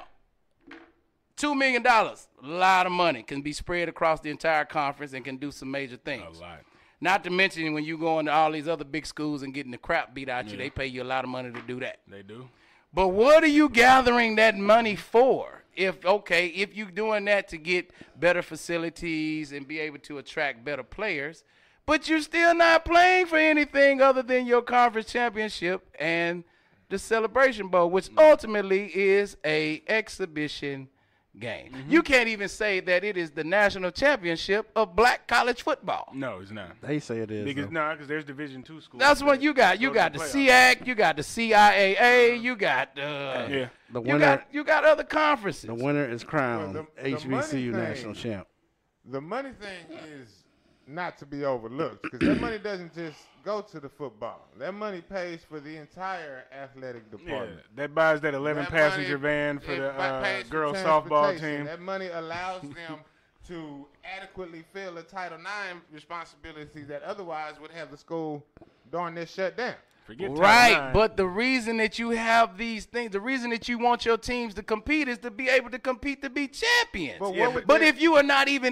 $2 million, a lot of money, can be spread across the entire conference and can do some major things. A lot. Not to mention when you go into all these other big schools and getting the crap beat out you, they pay you a lot of money to do that. They do. But what are you gathering that money for? If you're doing that to get better facilities and be able to attract better players, but you're still not playing for anything other than your conference championship and the Celebration Bowl, which ultimately is a exhibition game. You can't even say that it is the national championship of black college football. No, it's not. They say it is. Because though. because there's Division II schools. That's what you got. You go to got the playoffs. SEAC, you got the CIAA, you got Yeah. The you winner, got other conferences. the winner is crowned Well, the HBCU money thing- national champ. The money thing is not to be overlooked because that money doesn't just go to the football. That money pays for the entire athletic Yeah, department. that buys that 11 That passenger money, van for it the pays for girls softball transportation. team. That money allows them to adequately fill the Title IX responsibility that otherwise would have the school darn near shut down. Forget Title Right, IX. but the reason that you have these things, the reason that you want your teams to compete is to be able to compete to be champions. But Yeah, what would But they- if you are not even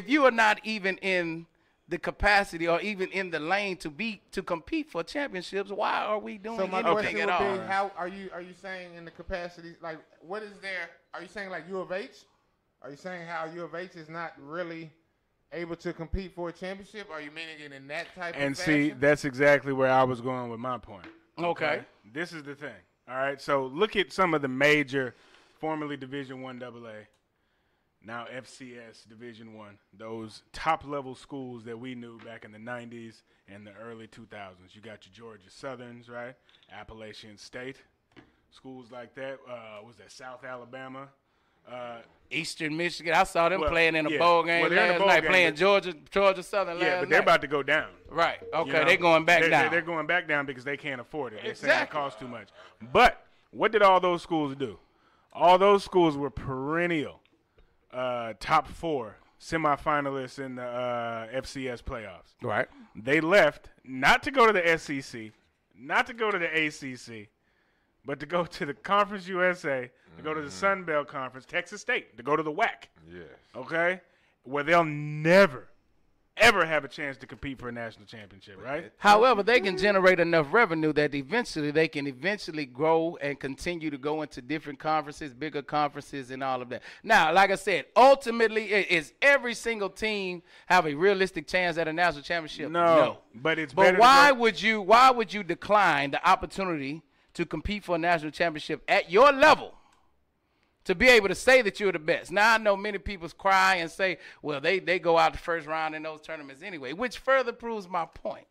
in the capacity or even in the lane to compete for championships, why are we doing so my anything question at would all? be, how are you saying in the capacity, like what is there, are you saying like U of H? Are you saying how U of H is not really able to compete for a championship? Are you meaning it in that type And of see, fashion? that's exactly where I was going with my point. Okay. This is the thing. All right. So look at some of the major, formerly Division I AA, now FCS Division I, those top level schools that we knew back in the 90s and the early 2000s. You got your Georgia Southerns, right? Appalachian State, schools like that. Was that South Alabama? Eastern Michigan, I saw them Well, playing in a yeah. bowl game Well, they're in a last bowl night, game, playing but- Georgia Southern Yeah, last but they're night. about to go down. Right. Okay, You know? they're going back down. They're going back down because they can't afford it. They're saying it Exactly. costs too much. But what did all those schools do? All those schools were perennial top four semifinalists in the FCS playoffs. Right. They left not to go to the SEC, not to go to the ACC, but to go to the Conference USA, to go to the Sun Belt Conference, Texas State, to go to the WAC. Yes. Okay? Where they'll never, ever have a chance to compete for a national championship, right? However, they can generate enough revenue that they can eventually grow and continue to go into different conferences, bigger conferences, and all of that. Now, like I said, ultimately, is every single team have a realistic chance at a national championship? No. But it's better But to why go- would you decline the opportunity to compete for a national championship at your level? To be able to say that you're the best. Now, I know many people cry and say, well, they go out the first round in those tournaments anyway, which further proves my point.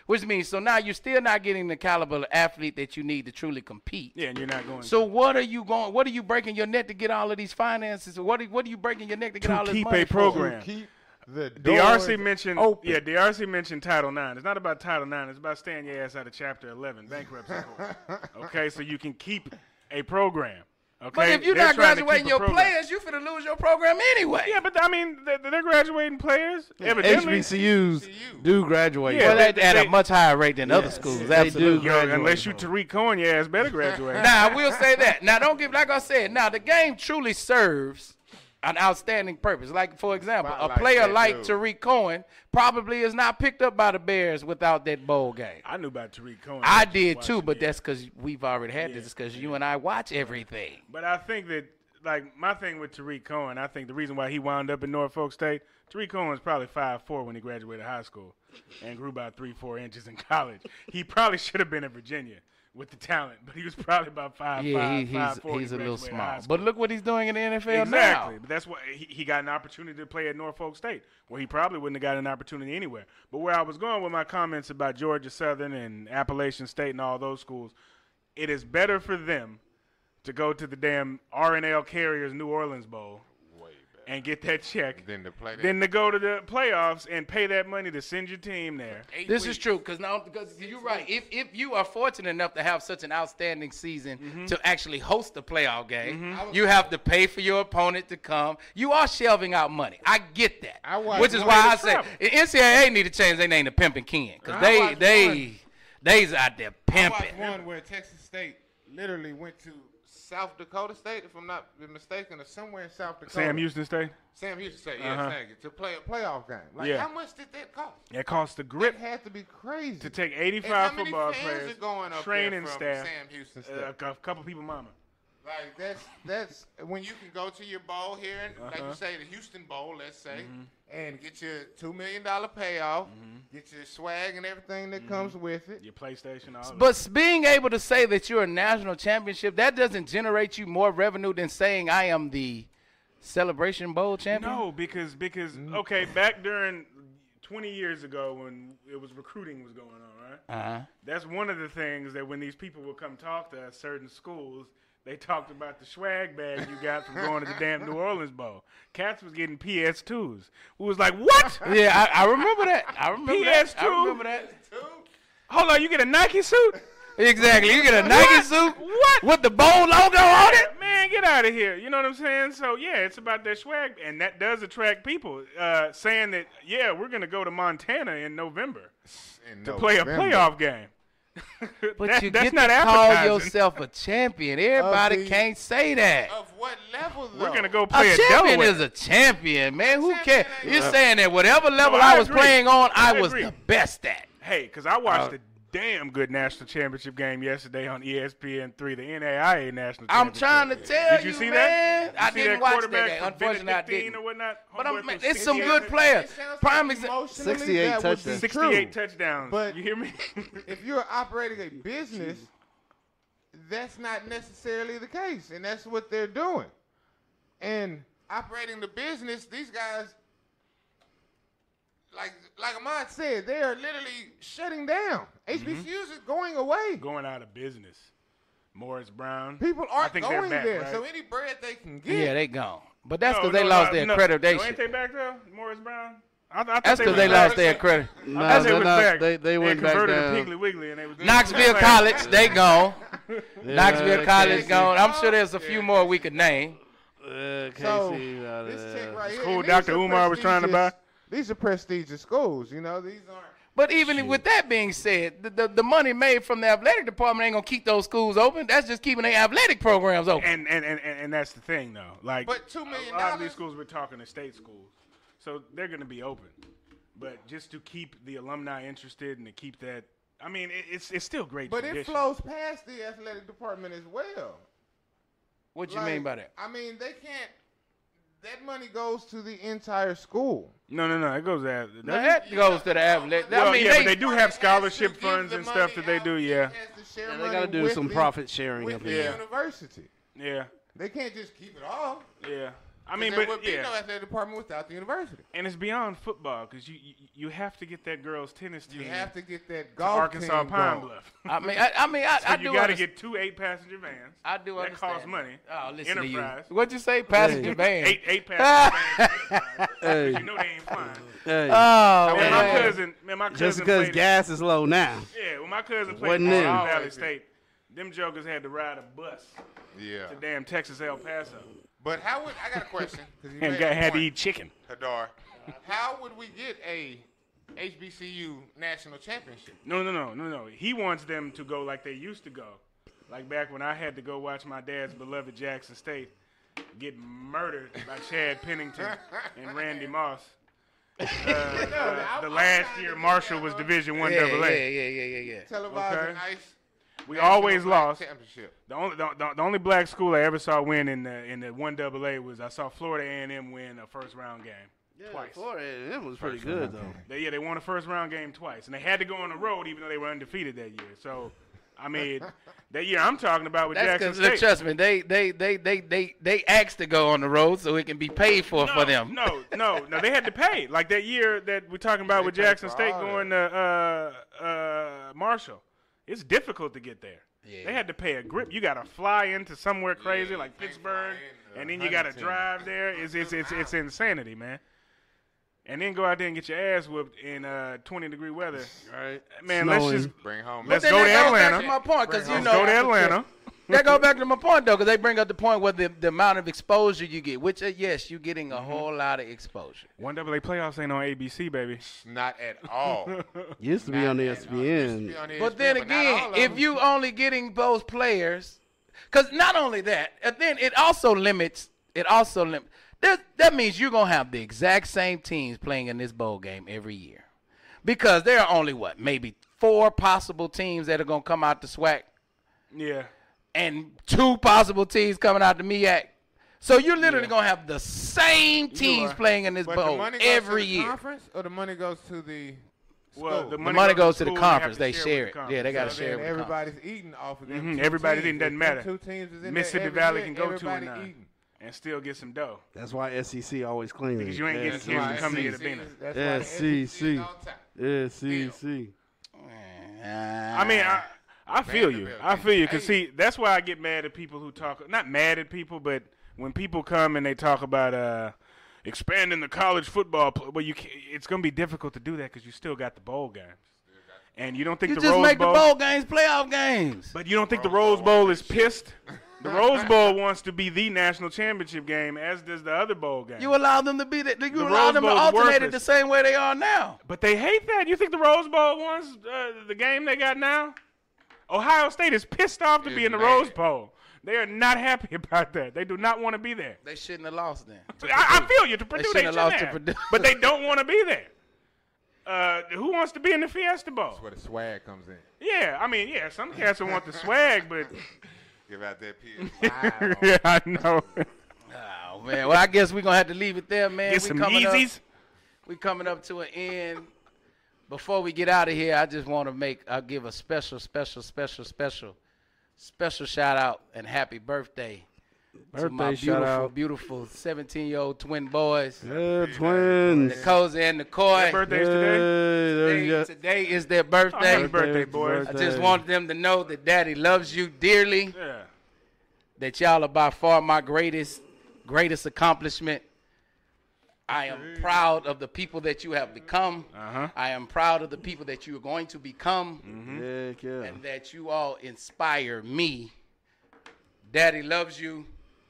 Which means, so now you're still not getting the caliber of athlete that you need to truly compete. Yeah, and you're not going. So what are you breaking your neck to get all of these finances? What are you breaking your neck to get all this keep money a program. To keep the DRC mentioned, open. yeah, DRC mentioned Title IX. It's not about Title IX. It's about staying your ass out of Chapter 11, bankruptcy court. Okay, so you can keep a program. Okay, but if you're They're not trying to graduating keep a your program. players, you finna lose your program anyway. Yeah, but I mean, they're graduating players. Evidently. HBCUs do graduate. Yeah, Well, they- at they- a much higher rate than other schools. They Absolutely. do Yo, graduate. unless you Tariq Cohen, your ass better graduate. Now, I will say that. Now, don't give, like I said, now the game truly serves an outstanding purpose. Like, for example, a Spotlight player that like dude. Tariq Cohen probably is not picked up by the Bears without that bowl game. I knew about Tariq Cohen. I just did watched too, him, but yeah. that's because we've already had this discussion. You and I watch everything. But I think that, like, my thing with Tariq Cohen, I think the reason why he wound up in Norfolk State, Tariq Cohen was probably 5'4" when he graduated high school and grew about 3-4 inches in college. He probably should have been in Virginia with the talent, but he was probably about 5'5", Yeah, 5'4" he's a when he little graduated small. high school. But look what he's doing in the NFL Exactly. now. But that's why he got an opportunity to play at Norfolk State, where he probably wouldn't have got an opportunity anywhere. But where I was going with my comments about Georgia Southern and Appalachian State and all those schools, it is better for them to go to the damn R&L Carriers New Orleans Bowl Way better. and get that check Then to play that. than to go to the playoffs and pay that money to send your team there. This is true because you're right. If you are fortunate enough to have such an outstanding season to actually host a playoff game, you have to pay for your opponent to come. You are shelving out money. I get that, I watched which is one why I of the say travel. NCAA need to change their name to Pimpin' Ken because I watched they's out there I watched pimping. one where Texas State literally went to South Dakota State, if I'm not mistaken, or somewhere in South Dakota. Sam Houston State? Sam Houston State, yeah, thank you. To play a playoff game. Like, Yeah. how much did that cost? It costs the It grip had to be crazy. to take And 85 how many football fans players, are going up training there from staff, Sam Houston State? a couple people mama. Like that's when you can go to your bowl here, and like you say, the Houston Bowl, let's say, and get your $2 million payoff, get your swag and everything that comes with it. Your PlayStation, all that. But being able to say that you're a national championship, that doesn't generate you more revenue than saying I am the Celebration Bowl champion. No, because okay, back during 20 years ago when it was recruiting was going on, right? That's one of the things that when these people would come talk to us, certain schools, they talked about the swag bag you got from going to the damn New Orleans Bowl. Cats was getting PS2s. We was like, what? Yeah, I remember that. I remember that. I PS2? remember that. Hold on, you get a Nike suit? Exactly. You get a Nike suit What? with the Bowl logo on it. Man, get out of here. You know what I'm saying? So, yeah, it's about that swag, and that does attract people saying that, yeah, we're going to go to Montana in November to play a playoff game. But you that's get not to call advertising. yourself a champion. Everybody the- can't say that. Of what level, though? We're going to go A play at champion Delaware. is a champion, man. Who champion cares? ain't You're no- saying that whatever level I I was agree. playing on, I I was agree. the best at. Hey, because I watched a damn good national championship game yesterday on ESPN3, the NAIA national I'm championship. trying to tell Did you see man. that? I Did you see didn't that watch that quarterback game. from Unfortunately, I 15 didn't. or whatnot? But Homeboy it's threw some 68 good players. It sounds Prime like example. emotionally 68 that would be touchdowns. 68 true. touchdowns. But- you hear me? If you're operating a business, that's not necessarily the case, and that's what they're doing. And operating the business, these guys, like Ahmad said, they are literally shutting down. HBCUs is going away. Going out of business. Morris Brown. People I aren't think they're going back, there, right? so any bread they can get. Yeah, they gone. But that's No, because they no, lost no, their no. accreditation. No, ain't they back though? Morris Brown? I thought That's because was they back. lost their credit. No, I said they're was not. back. They went back converted down. to Piggly Wiggly and they was Knoxville College, they gone. Knoxville Yeah, College Casey. gone. I'm sure there's a few more we could name. Casey So, out of this there. chick right here, Cool and these Dr. are Umar was trying to buy. These are prestigious schools, you know. These aren't. But even with that being said, the money made from the athletic department ain't gonna keep those schools open. That's just keeping their athletic programs open. And that's the thing though. Like, But $2 million a lot of these schools we're talking are state schools, so they're going to be open. But just to keep the alumni interested and to keep that, I mean, it's still great. But it tradition. flows past the athletic department as well. What you Like, mean by that? I mean, they can't. That money goes to the entire school. No, it goes out. Now, that goes to the athletic. Well, I mean, yeah, but they they do have scholarship Has to funds give and the stuff that money they do. out. Yeah, It has to share Yeah, they money got to do with some the- profit sharing with up the here. university. yeah. They can't just keep it all. Yeah. I mean, there but would be no athletic department without the university. And it's beyond football because you have to get that girls tennis team. You have to get that to golf Arkansas team Pine going. Bluff. I you got to get 2 8-passenger vans. I do that understand. costs money. Oh, listen Enterprise. to you. What'd you say? Passenger van. 8 passenger vans. Hey. You know they ain't flying. Hey. Oh, Man, man. my cousin Just because played gas is low now. Yeah, when my cousin played Wasn't at it? Valley State, them jokers had to ride a bus Yeah. to damn Texas El Paso. But how would I got a question? And had to eat chicken. Hadar, how would we get a HBCU national championship? No. He wants them to go like they used to go. Like back when I had to go watch my dad's beloved Jackson State get murdered by Chad Pennington and Randy Moss. The last year Marshall was Division I AA. Yeah. Televised Okay. and ice. We always lost. Championship. The only black school I ever saw win in the 1AA was I saw Florida A&M win a first round game twice. Florida A&M was pretty good though. They won a first round game twice, and they had to go on the road even though they were undefeated that year. So, I mean, that year I'm talking about with Jackson State. Trust me, they asked to go on the road so it can be paid for them. No, they had to pay. Like that year that we're talking about with Jackson State going to Marshall. It's difficult to get there. Yeah. They had to pay a grip. You got to fly into somewhere crazy like Pittsburgh, and then you got to drive there. It's insanity, man. And then go out there and get your ass whooped in 20-degree weather. All right, Man, Snowing. let's just Bring home. let's But go then to that goes back Atlanta. to my point, because Let's go to Atlanta. That go back to my point though, because they bring up the point where the amount of exposure you get, which yes, you're getting a whole lot of exposure. 1AA playoffs ain't on ABC, baby. Not at all. Used to be on ESPN. But then again, if you only getting those players, because not only that, then it also limits. That means you're gonna have the exact same teams playing in this bowl game every year, because there are only maybe 4 possible teams that are gonna come out the SWAC. Yeah. And 2 possible teams coming out the MEAC. So you're literally going to have the same teams playing in this bowl every year. Conference, or the money goes to the school? Well, the money goes to the school, conference. they They have to share it. with the Yeah, they got to So share it then with the conference. everybody's eating off of them. Everybody didn't doesn't matter. 2 teams is in Mississippi there every Valley year, can go to everybody it now eating. and still get some dough. That's why SEC always clean Because it. you ain't getting kids to come to get a dinner. That's why the SEC is on top. SEC. I mean, I feel you. I feel you. Because, see, that's why I get mad at people who talk. Not mad at people, but when people come and they talk about expanding the college football, well, it's going to be difficult to do that because you still got the bowl games. And you don't think You the just Rose make Bowl, the bowl games playoff games. But you don't think the Rose Bowl is pissed? The Rose Bowl wants to be the national championship game, as does the other bowl game. You allow them to be that. You The allow Rose them to Bowl's alternate it worthless. the same way they are now. But they hate that. You think the Rose Bowl wants the game they got now? Ohio State is pissed off to be in the Rose Bowl. They are not happy about that. They do not want to be there. They shouldn't have lost then. I feel you. To Purdue, they shouldn't shouldn't have lost to have. Purdue. But they don't want to be there. Who wants to be in the Fiesta Bowl? That's where the swag comes in. Yeah, I mean, yeah, some cats will want the swag, but Give out that PS5. yeah, I know. Oh man, well I guess we're gonna have to leave it there, man. Get some Yeezys. We coming up to an end. Before we get out of here, I just want to I'll give a special shout out and happy birthday to my beautiful 17-year-old twin boys, Yeah, twins. Nicosa and Nicoy. Their birthdays today. Today is their Oh, birthday. happy birthday, boys. I just wanted them to know that Daddy loves you dearly. Yeah. That y'all are by far my greatest accomplishment. I am proud of the people that you have become. I am proud of the people that you are going to become. Yeah. And that you all inspire me. Daddy loves you.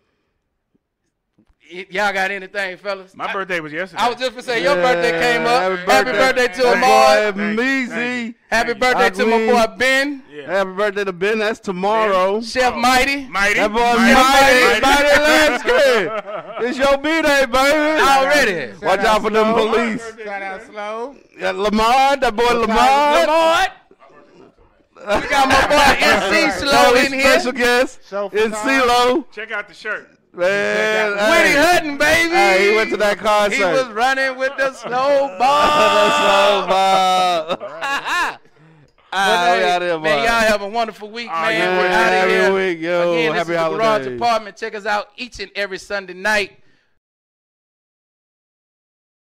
Y'all got anything, fellas? My birthday was yesterday. I was just going to say, your birthday came up. Happy birthday to That Amar. boy Measy. Happy birthday to my boy Ben. Yeah. Happy birthday to Ben. That's tomorrow. Chef Mighty. Mighty. That boy Mighty Lansky. It's your B-Day, baby. Already. Watch out for them police. Shout out Slow. Yeah, Lamar, that boy Lamar. Lord. We got my boy NC Slow in here. Special guest in CeeLo. Check out the shirt. Man, Whitney Hutton, baby. Hey, he went to that concert. He was running with the slow ball. Man, y'all have a wonderful week, man. We're out of here. Week, yo. Again, this Happy is the Garage holidays. Apartment. Check us out each and every Sunday night.